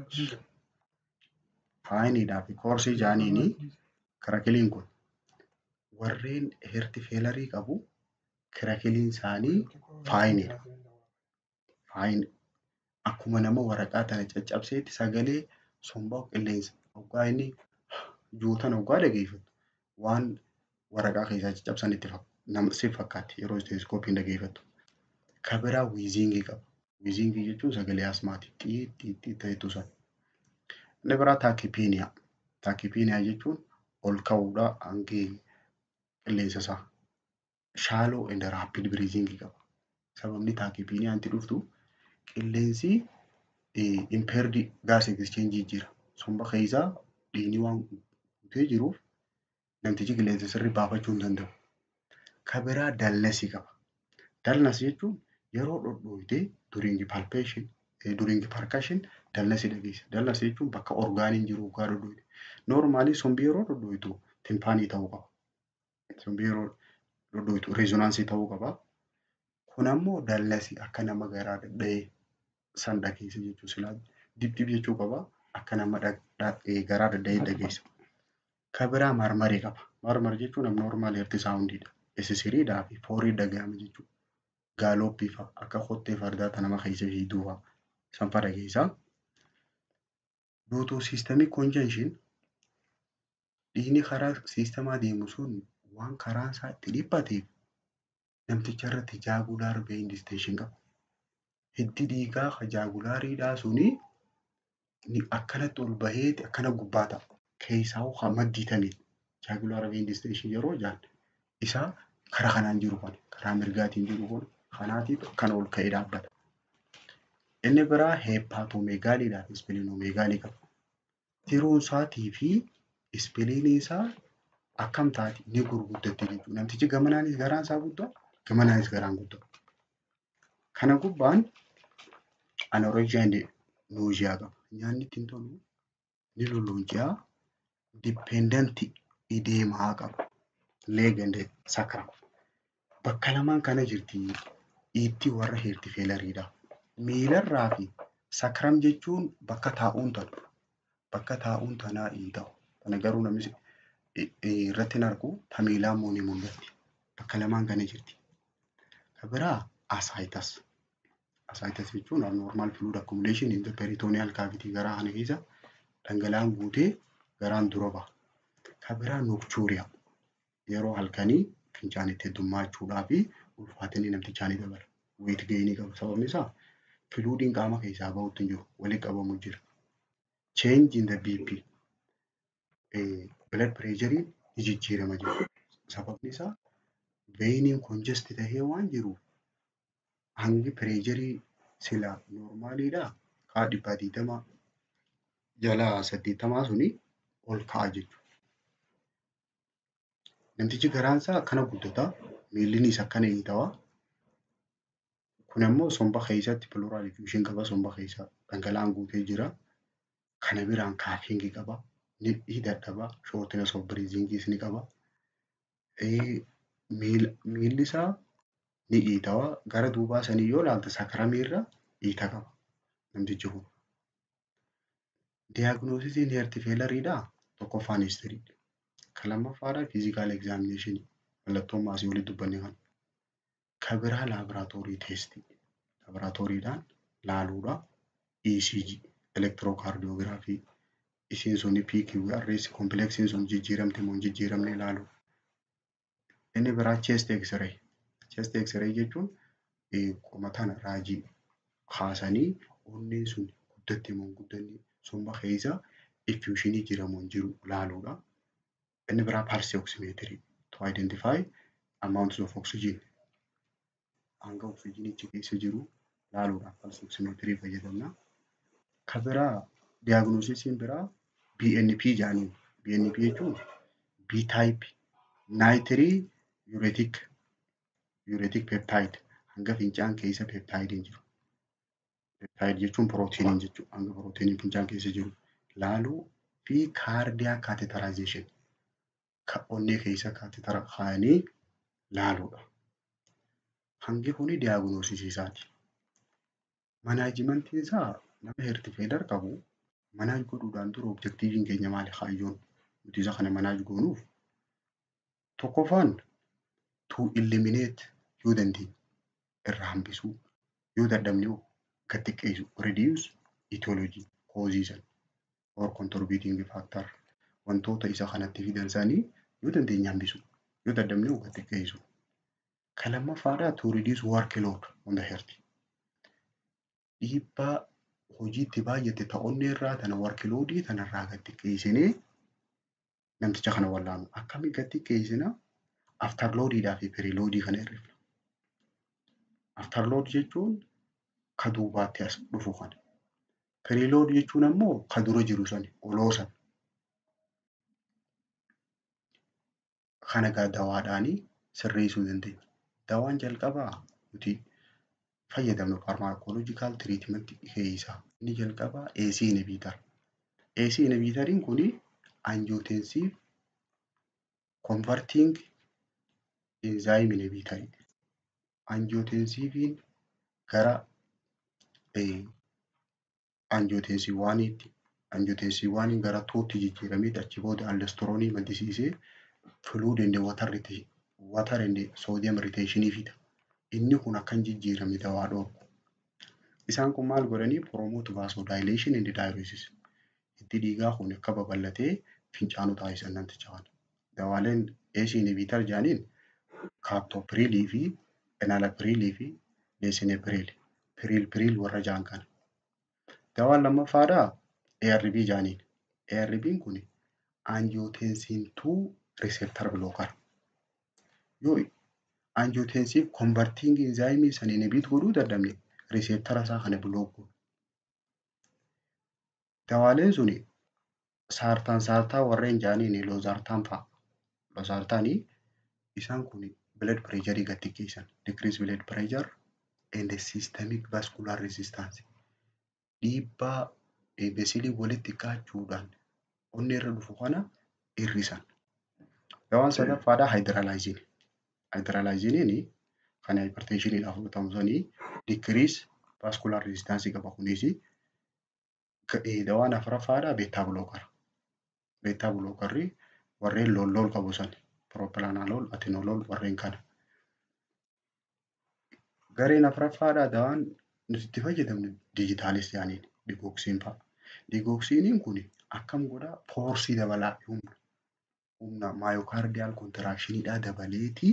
Faayiniidhaa fi koorsii jaaniini. Kirakiliin kun warreen herti feelarii qabu kirakiliin isaanii faayiniidha. Akkuma nama waraqaa tana caccabseetti sagalee sombaa qilleensa hoggaa inni juutan hoggaa dhageeffattu waan waraqaa keessaa caccabsanitti siif fakkaatti yeroo isteeskooppiin dhageeffattu. Kan biraa wiizingii qaba. Wiizingii jechuun sagalee asmaati. Xiixiitti ta'etu sana. Inni biraa taakipiiniyaa. Taakipiiniyaa jechuun ol ka'uudha hangi qilleensa isaa. Shaaloo and rapid breathing qaba. Sababni taakipiiniyaan itti dhuftu qilleensi impaired gas exchange jira. Somba keessaa dhiigni waan guutee jiruuf namtichi qilleensa sirrii baafachuu hin danda'u. Kan biraa dallasii qaba. Dallas jechuun yeroo dhodhooyitee during palpation during percussion dallasii dhageessa. Dallas jechuun bakka orgaaniin jiru hoggaa dhodhooyite. Normaalii sombii yeroo dhodhooyitu timpaanii ta'uu qaba. Sombii yeroo dhodhooyitu reezonaansii ta'uu qaba. Kun ammoo dallasii akka nama garaa dhadha'ee san dhageessa jechuu silaa dibdib jechuu qaba. Akka nama garaa dhadha'ee dhageessa. Kan biraa marmarii qaba. Marmar jechuun abnormaal herti saawundiidha. Esisiriidhaa fi foorii dhagahama jechuudha. Gaalooppii fa'a akka kottee fardaa nama keessa fiiduu fa'a sanfa dhageessa. Duutuu siistemii konjenshin dhiigni karaa siistemaa deemu sun waan karaan isaa itti dhiphateef namticha irratti jaagulaar vein distension qaba. Hiddi dhiigaa kan jaagulaariidhaa suni akkanatti ol baheeti akkana gubbaa ta'a. Keessaa kan maddiitaniidha. Jaagulaar vein distension yeroo jaan isaa karaa kanaan jiru kun karaa mirgaatiin jiru kun kanaatiif kan ol ka'ee dhaabbata. Inni biraa heeppaatoomeegaaliidhaa fi ispiliinoomeegaalii qaba. Tiruun isaatii fi ispiliinii isaa akkam taati ni gurguddatti jechuudha. Namtichi gamanaanis garaan isaa guddaa, gamanaanis garaan guddaa. Kana gubbaan anoreeksiyaa inni nuuziyaa qaba. Nyaanni ittiin tolu ni lolloonjiyaa dipendentii ideemaa qaba. Leegande sakram. Bakka lamaan kana jirti itti warra herti feelariidha. Miilarraa fi sakram jechuun bakka taa'uun tolu. Bakka taa'uun tanaa hin ta'u. Kana garuu namni irratti hin argu tamiilaa immoo ni mul'atti. Bakka lamaan kana jirti. Kan biraa asaayitas. Asaayitas jechuun abnormal fluid accumulation in the peritoneal cavity garaa kana keessa dhangala'aan guutee garaan dura baha. Kan biraa nokchuuriyaa. Yeroo halkanii fincaan itti heddummachuudhaa fi ulfaatinni namtichaa ni dabala. Weight gainii qaba. Sababni isaa fluidiin qaama keessaa bahutti hin jiru. Walitti qabamu jira. Change in the BP. Blood pressure ni jijjiirama jechuudha. Sababni isaa veiniin congest tahee waan jiruuf hangi pireejarii silaa normaaliidhaa kaa 120 jalaa 80 suni ol ka'a jechuudha. Namtichi garaan isaa akkana guddata. Miillinis akkana hiitawaa. Kun ammoo somba keessatti pleural effusion qaba. Somba keessa dhangala'aan guutee jira. Kana biraan kaafiingi qaba. Ni dadhaba. Shortness of breathing ni qaba. Miilli isaa ni hiitawaa. Gara duubaa sanii yoo ilaalte sakramiirra hiita qaba. Namtichi kun. Diagnoosisiin heart failure tokkoffaan history. Kan lammaffaadhaa physical examination mallattoon maasii olii dubbanne kan. Kan biraa laabiraatoorii teestii. Laabiraatooriidhaan laaluudha. ECG elektirookaardiyoogiraafii isiin suni PQRS kompleksiin sun jijjiiramte moo hin jijjiiramne ilaalu. Inni biraa chest x-ray. Chest x-ray jechuun qoma tana raajii kaasanii onneen sun guddatte moo hin guddanne somba keessa effusionii jira moo hin jiru ilaaluudha. Inni biraa pulse oximetry to identify amounts of oxygen. Hanga oksijinichi keessa jiru ilaaluudhaaf pulse oximetry fayyadamna. Kan biraa diagnoosisiin biraa BNP jedhaniin. BNP jechuun B-type natriuretic peptide hanga fincaan keessa peptidein jiru. Peptide jechuun pirootiiniin jechuudha. Hanga pirootiiniin fincaan keessa jiru laaluu fi cardiac catheterization kan onnee keessa kaatitara kaa'anii laaluudha. Hangi kuni diagnoosisiisaati. Manaajimentiin isaa nama heart failure qabu manaaj godhuudhaan dura objektiiviin keenya maali kaayyoon nuti isa kana manaaj goonuuf tokkoffaan to eliminate yoo dandeenye irraa hambisuu yoo dadhabne gad xiqqeessu reduce etiology causes or contributing factor wantoota isa kanatti fidan isaanii yoo dandeenye hambisu yoo dadhabne gad xiqqeessu. Kan lammaffaadhaa to reduce workload on the heart. Dhiibbaa hojiitti baay'ate ta'onni irraa tana workloadii tanarraa gad xiqqeessinee namticha kana wallaanu. Akkamiin gad xiqqeessina? Afterloadiidhaa fi periloadii kana hir'ifna. Afterload jechuun ka duubaatti as dhufu kana. Periload jechuun ammoo ka dura jiru sani oloo sana. Kana gaa dawaadhaanii sirreessuu dandeenya. Dawaan jalqabaa nuti fayyadamnu pharmacological treatment keessaa inni jalqabaa AC inhibitor. AC inhibitoriin kuni angiotensin converting enzyme inhibitor. Angiotensiin gara angiotensin 1tti angiotensin 1 gara 2tti jijjiiramee achi booda aldosteroonii maddisiisee fluid and water and sodium retention fida. Inni kun akkan jijjiirame dawaa dhoobu. Isaan kun maal godhanii promote vasodilation and diuresis. Itti dhiigaa kun akka babal'atee fincaanu taasisan namticha kana. Dawaaleen AC inhibitor jedhaniin captopril fi enalapril fi lisinopril. Pril warra ja'an kana. Dawaan lammaffaadhaa ARB jedhaniin. ARB'n kun angiotensin 2 receptor blocker. Yoo angiotensin converting enzyme san inhibit godhuu dadhabne receptara isaa kana block godhu. Dawaaleen suni saartaa warreen jedhaniin losartan fa'a. Losartaanii isaan kun blood pressure gad xiqqeessan. Decrease blood pressure and systemic vascular resistance. Dhiibbaa beesilii walitti xiqqaachuudhaan onnee irra dhufu kana hir'isan. Dawaan sadaffaadhaa hydrolyzing. Hydrolyzing'n kan hypertensioniidhaaf fudhatamu sanii decrease vascular resistance qaba kunis. Dawaan afuraffaadhaa beta blocker. Beta blockerri warreen lol qabu sani propranolol, atenolol warreen kana. Gareen afuraffaadhaa dawaan nuti itti fayyadamnu digitaalis jedhaniin digoksiin fa'a. Digoksiiniin kun akkam godhaa foorsii dabalaa humna myocardial contractionidhaa dabaleeti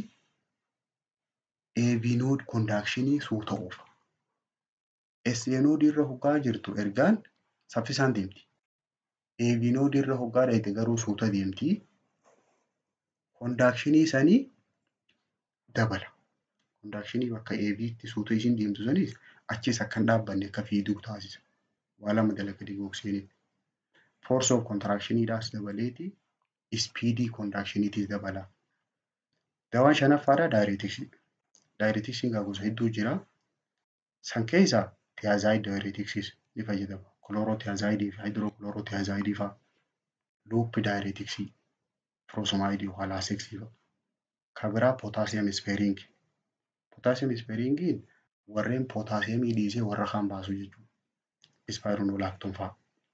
AV node conductionii suuta'uuf. SA node irra hoggaa jirtu ergaan saffisaan deemti. AV node irra hoggaa dhayite garuu suuta deemti. Conductionii sanii dabala. Conductionii bakka AV'tti suuta isiin deemtu sanis achis akka hin dhaabbanne akka fiigdu taasisa. Waa lama dalaga digoksiiniin. Force of contractionidhaas dabaleeti speedii conductioniitis dabala. Dawaan shanaffaadhaa diureticsii. Diuretiksiin gosa hedduu jira. San keessaa thiazide diureticsis ni fayyadama. Chlorothiazide fi hydrochlorothiazide fa'a. Loop diureticsii, furosemide yookaan laasexii fa'a. Kan biraa potassium sparing. Potassium sparing'n warreen potassiumii dhiisee warra kaan baasu jechuudha. Spironolactone fa'a.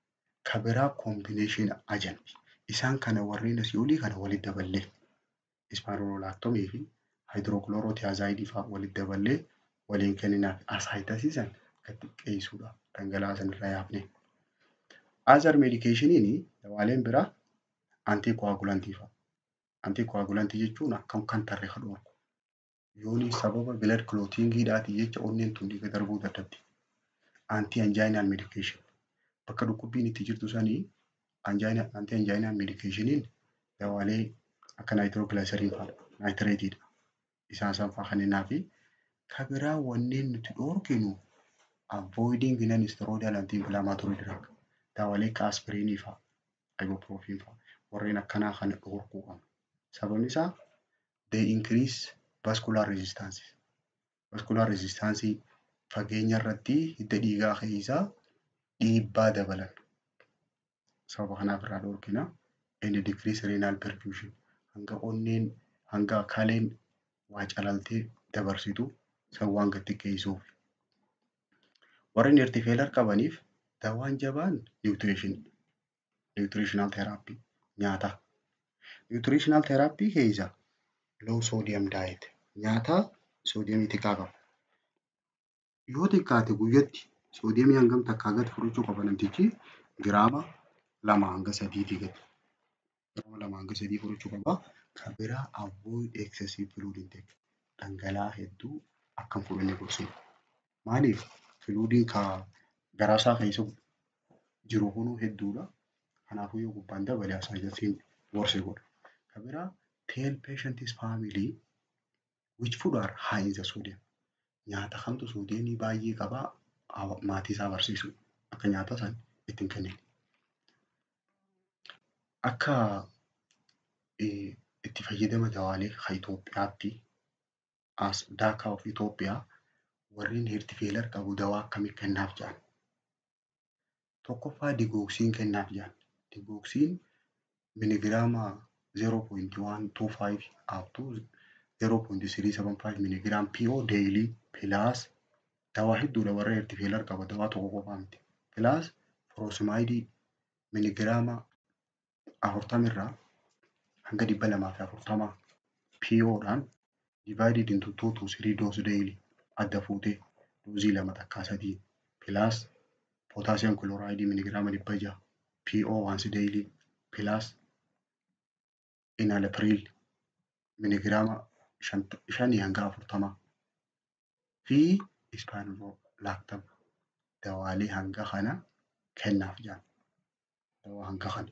Kabiraa combination agent. Isaan kana warreen asii olii kana walitti daballee ispaarolaaktomii fi haayidrooklorootiyaazayidii fa'aa walitti daballee waliin kenninaaf asaayitasiisan kan xiqqeessuudha dhangala'aa sanirraa yaafne. Azar meedikeeshiniin dawaaleen biraa antiikoaagulantii fa'a. Antiikoaagulantii jechuun akkam kan tarree kan dhorku. Yooni sababa bilad kilootingiidhaatii jecha onneen tun dhiiga darbuu dadhabdi. Anti anjaayinaal meedikeeshin. Bakka dhukkubbiin itti jirtu sanii anti anjaayinaal meedikeeshiniin dawaalee akka naayitiroogilaaseriin fa'aadha. Naayitireetiidha. Isaan fa'aa kennaa fi kabiraa wanneen nuti dhorkinu avoiding non-steroidal anti-inflammatory drug. Dawaalee akka aspiriinii fa'a, ibuproofiin fa'a warreen akkanaa kana dhorkuu qabna. Sababni isaa they increase vascular resistance. Vascular resistance fageenya irratti hidda dhiigaa keessaa dhiibbaa dabalan. Sababa kanaaf irraa dhorkina. And decrease renal perfusion. Hanga kaleen waa calaltee dabarsitu san waan gad xiqqeessuuf. Warreen heart failure qabaniif dawaan jabaan nutritional therapy nyaata. Nutritional therapy keessa low sodium diet nyaata soodiyamii xiqqaa qaba. Yoo xiqqaate guyyatti soodiyamii hangam takkaa gad fudhachuu qaba namtichi giraama 2 hanga 3 gadi. Giraama 2 hanga 3 fudhachuu qaba. Kan biraa avoid excessive fluid intake. Dhangala'aa hedduu akkam fudhanne gorsinu. Maaliif fluidiin garaasaa keessa jiru kunuu hedduudha. Kanaafuu yoo gubbaan dabale asaayitasiin worse godha. Kan biraa tell patient's family which food are high in the sodium. Nyaata kamtu soodiyamii baay'ee qabaa maatii isaa barsiisu akka nyaata san ittiin kennin. Akka itti fayyadama dawaalee kan Itoophiyaatti as daakaa of Itoophiyaa warreen heart failure qabu dawaa akkamii kennaaf jedhan. Tokkoffaa digooksiin kennaaf jedhan. Digooksiin miligiraama 0.125 up to 0.375 milligram PO daily plus dawaa hedduudha warra heart failure qaba dawaa tokko qofaa miti. Plus furoosemaayidii miligiraama 40 irraa hanga 240 PO'dhaan divided into 2 to 3 dose daily adda fuutee doozii 2 takkaa 3 plus potassium chloride miligiraama 600 PO once daily plus enalapril miligiraama 5 hanga 40 fi spironolactam dawaalee hanga kana kennaaf jedhan. Dawaa hanga kana.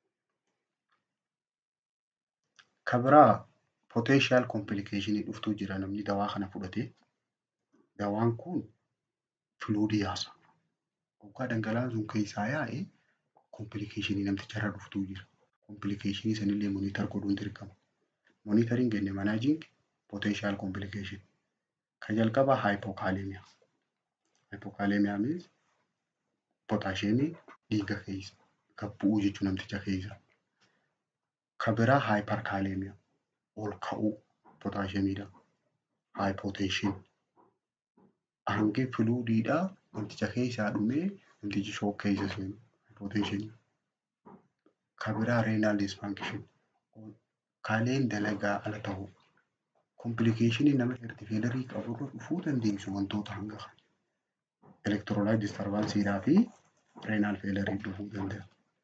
Kabiraa potential complication dhuftuu jira namni dawaa kana fudhatee dawaan kun fluidii yaasa. Hoggaa dhangala'aan sun keessaa yaa'e complication namticharra dhuftuu jira. Complication sanillee monitor godhuun dirqama. Monitoring and managing potential complication. Kan jalqabaa hypokalemia. Hypokalemia means potassiumii dhiiga keessa gad bu'uu jechuun namticha keessa. Kan biraa hyperkalemia ol ka'uu potassiumiidha. Hypotension hangi fluidiidha namticha keessaa dhumee namtichi shook keessa seenu hypotension. Kan biraa renal dysfunction kaleen dalagaa ala ta'uu. Complicationii nama heart failure qaburra dhufuu dandeessu wantoota hanga kana. Electrolyte disturbanceedhaa fi renal failure dhufuu danda'a.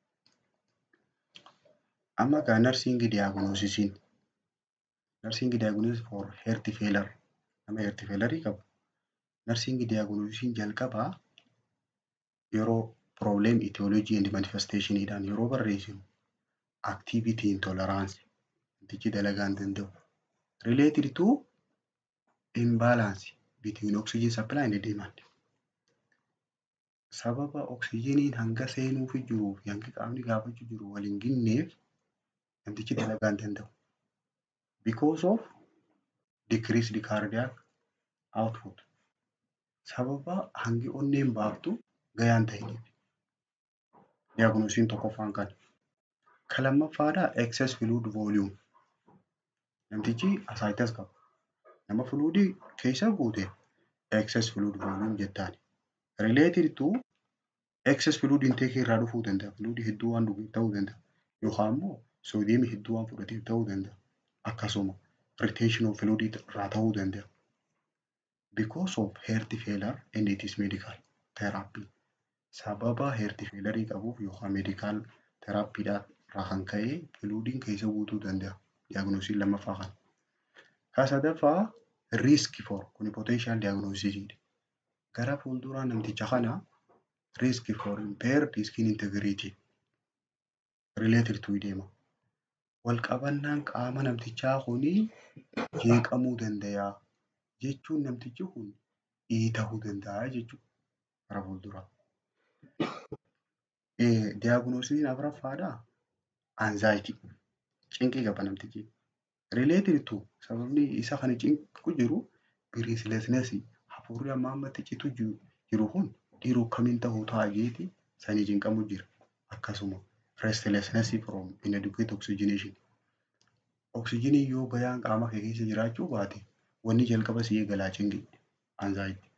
Amma gaa nursing diagnosisiin. Nursing diagnosis for heart failure nama heart failure qabu. Nursing diagnosisiin jalqabaa yeroo problem etiology and manifestationidhaan yeroo barreessinu activity intolerance namtichi dalagaa hin danda'u. Related to imbalance between oxygen supply and demand. Sababa oksijiniin hanga seenuufi jiruu fi hanga qaamni gaafachuu jiru waliin ginneef namtichi dalagaa hin danda'u. Because of decreased cardiac output. Sababa hangi onneen baaftu gayaan ta'iniif. Diagnoosiin tokkoffaan kana. Kan lammaffaadhaa excess fluid volume. Namtichi asaayitas qaba. Nama fluidii keessa guute excess fluid volume jettaan. Related to excess fluid intake irraa dhufuu danda'a. Fluid hedduu waan dhugeef ta'uu danda'a. Yookaan immoo soodiyeemii hedduu waan fudhateef ta'uu danda'a. Akkasuma retention of fluid irraa ta'uu danda'a. Because of heart failure and it is medical therapy. Sababa heart failure qabuuf yookaan medical therapy irraa kan ka'e fluidiin keessa guutuu danda'a. Diagnoosiin lammaffaa kana. Kan sadaffaa risk for kun potential diagnosis. Gara fuulduraa namticha kana risk for impaired skin integrity related to edema. Walqabannaan qaama namtichaa kuni jeeqamuu danda'a jechuun namtichi kun ta'uu danda'a jechuudha. Gara fuulduraa. Diagnoosiin afuraffaadhaa anxiety cinqii qaba namtichi. Related to sababni isa kana cinqu jiru breathlessness hafuurri amma ammatti citu jiru kun dhiiruu akkamiin ta'uu ta'a jeeti sanii cinqamu jira. Akkasuma restlessness from inadequate oxygenation. Oksijiinii yoo gayaan qaama kee keessa jiraachuu baate wanni jalqaba si eegalaa cinqi anxiety.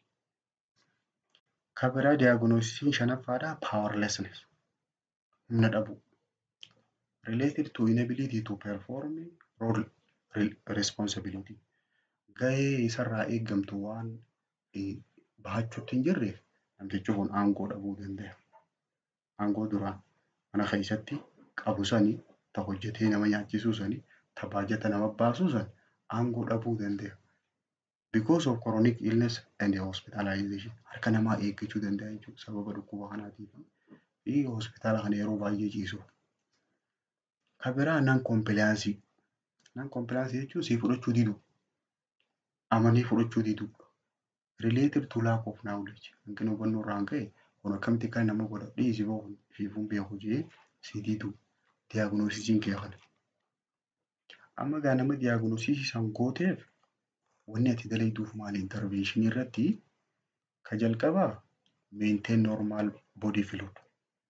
Kan biraa diagnoosiin shanaffaadhaa powerlessness humna dhabuu. Related to inability to perform role responsibility. Gahee isarraa eeggamtu waan bahachuutti hin jirreef namtichi kun aangoo dhabuu danda'a. Aangoo duraan mana keessatti qabu sanii ta hojjetee nama nyaachisuu sanii ta baajata nama baasuu san aangoo dhabuu danda'a. Because of chronic illness and hospitalization harka namaa eeggachuu danda'a jechuudha sababa dhukkuba kanaatiif fi hospitaala kana yeroo baay'ee ciisuuf. Kan biraa non compliance. Non compliance jechuun si fudhachuu diduu. Amanii fudhachuu diduu. Related to lack of knowledge. Hanqina hubannoo irraan ka'e kun akkamitti kan nama godha dhiisi bahu fiifuun beeku jee si diduu. Diagnoosisiin kee kana. Amma gaa nama diagnoosisii san gooteef wanni ati dalayduuf maali intervention irratti ka jalqabaa maintain normal body fluid.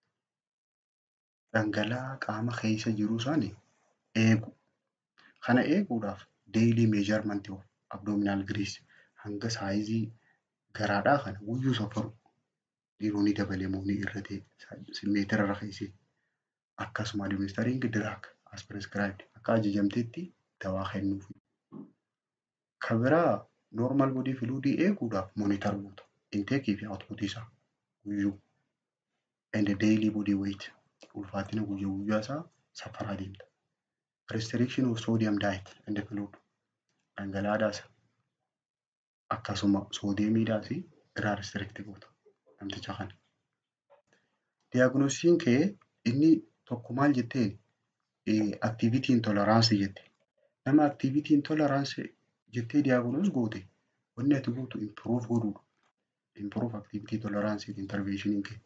Dhangala'aa qaama keessa jiru sani eegu. Kana eeguudhaaf daily measurement of abdominal grease hanga saayizii garaadhaa kana guyyuu safaru dhiironni dabalee moo ni irratee meetira irra keessee. Akkasuma administering drug as prescribed akka ajajamtetti dawaa kennuuf. Kan biraa normal body fluid eeguudhaaf monitor goota. Intake fi output isaa guyyuu. And daily body weight ulfaatina guyyaa isaa safaraa deemta. Restriction of sodium diet and fluid dhangala'aadhaas akkasuma soodiyemiidhaas irraa restrict goota namticha kana. Diagnoosiin kee inni tokko maal jetteen activity intolerance jette. Nama activity intolerance jettee diagnoos goote wanni ati gootu improve godhuudha. Improve activity tolerance intervention kee.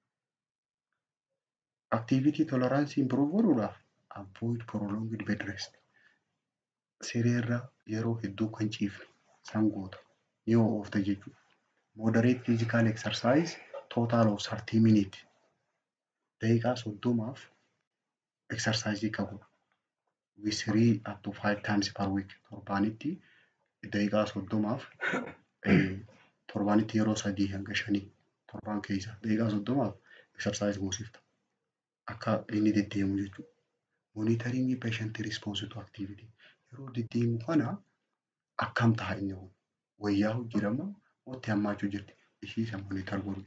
Activity tolerance improve godhuudhaaf avoid prolonged bed rest. Sireerra yeroo hedduu kan ciifne san goota yoo oofte jechuudha. Moderate physical exercise total of 30 minutes. Daqiiqaa 30 exercise qabu. We 3 up to 5 times per week. Torbaanitti daqiiqaa 30 torbaanitti yeroo 3 hanga 5 torbaan keessa daqiiqaa 30 exercise goosifta. Akka inni deddeemu jechuudha. Monitoring patient response to activity. Yeroo deddeemu kana akkam ta'a inni kun wayyaa hojjetama watti hammaachuu jirti ishii isa monitor godhu.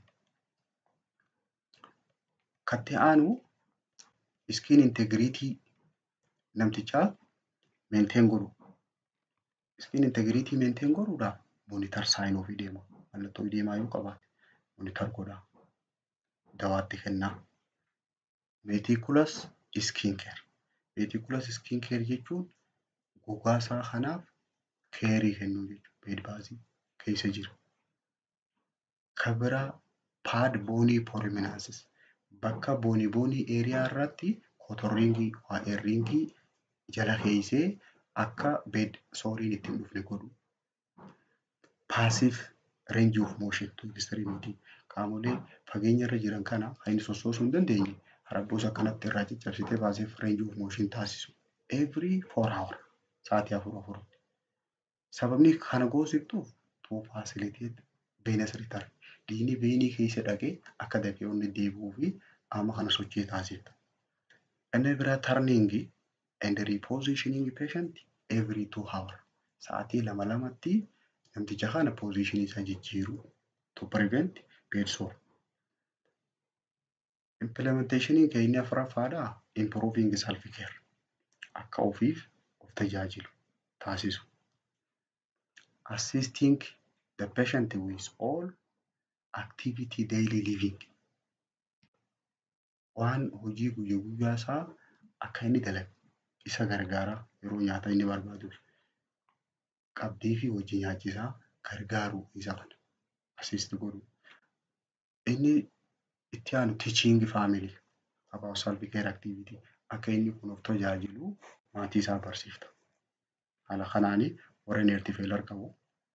Katti aanu skin integrity namtichaa maintain godhu. Skin integrity maintain godhuudhaaf monitor sign of edema. Mallattoo edemaa yoo qabaate monitor godhaa. Dawaatti kennaa. Meticulous skin care. Meticulous skin care jechuun gogaa isaa kanaaf keerii kennuu jechuudha. Beedbaasii keessa jiru. Kan biraa pad bony prominences. Bakka boonii eeriyaa irratti kotorringii waa'ee ringii jala keessee akka bed sooriin ittiin dhufne godhu. Passive range of motion to extremity. Qaamolee fageenya irra jiran kana kan inni sossoosuu hin dandeenye harabboos akkanatti irraa caccabsitee passive range of motion taasisu. Every 4 hours sa'aatii 4. Sababni kana goosiftuuf to facilitate venous return. dhiigni veenii keessa dhaqee akka dafee onni deebi'uu fi qaama kana sochii taasifta. Inni biraa turning and repositioning patient every 2 hours. Sa'aatii lama lamatti namticha kana positionii isaa jijjiiruu to prevent bed sore. Implementation kan inni afuraffaadha improving self care. Akka ofiif of tajaajilu taasisu. Assisting the patient with all activity daily living. Waan hojii guyyaa guyyaa isaa akka inni dalagu isa gargaara yeroo nyaata inni barbaadus qabdii fi hojii nyaachisaa gargaaru isa kana assist godhu. Inni itti aanu teaching family about self care activity akka inni kun of tajaajilu maatii isaa barsiifta. Haala kanaanii warreen health failure qabu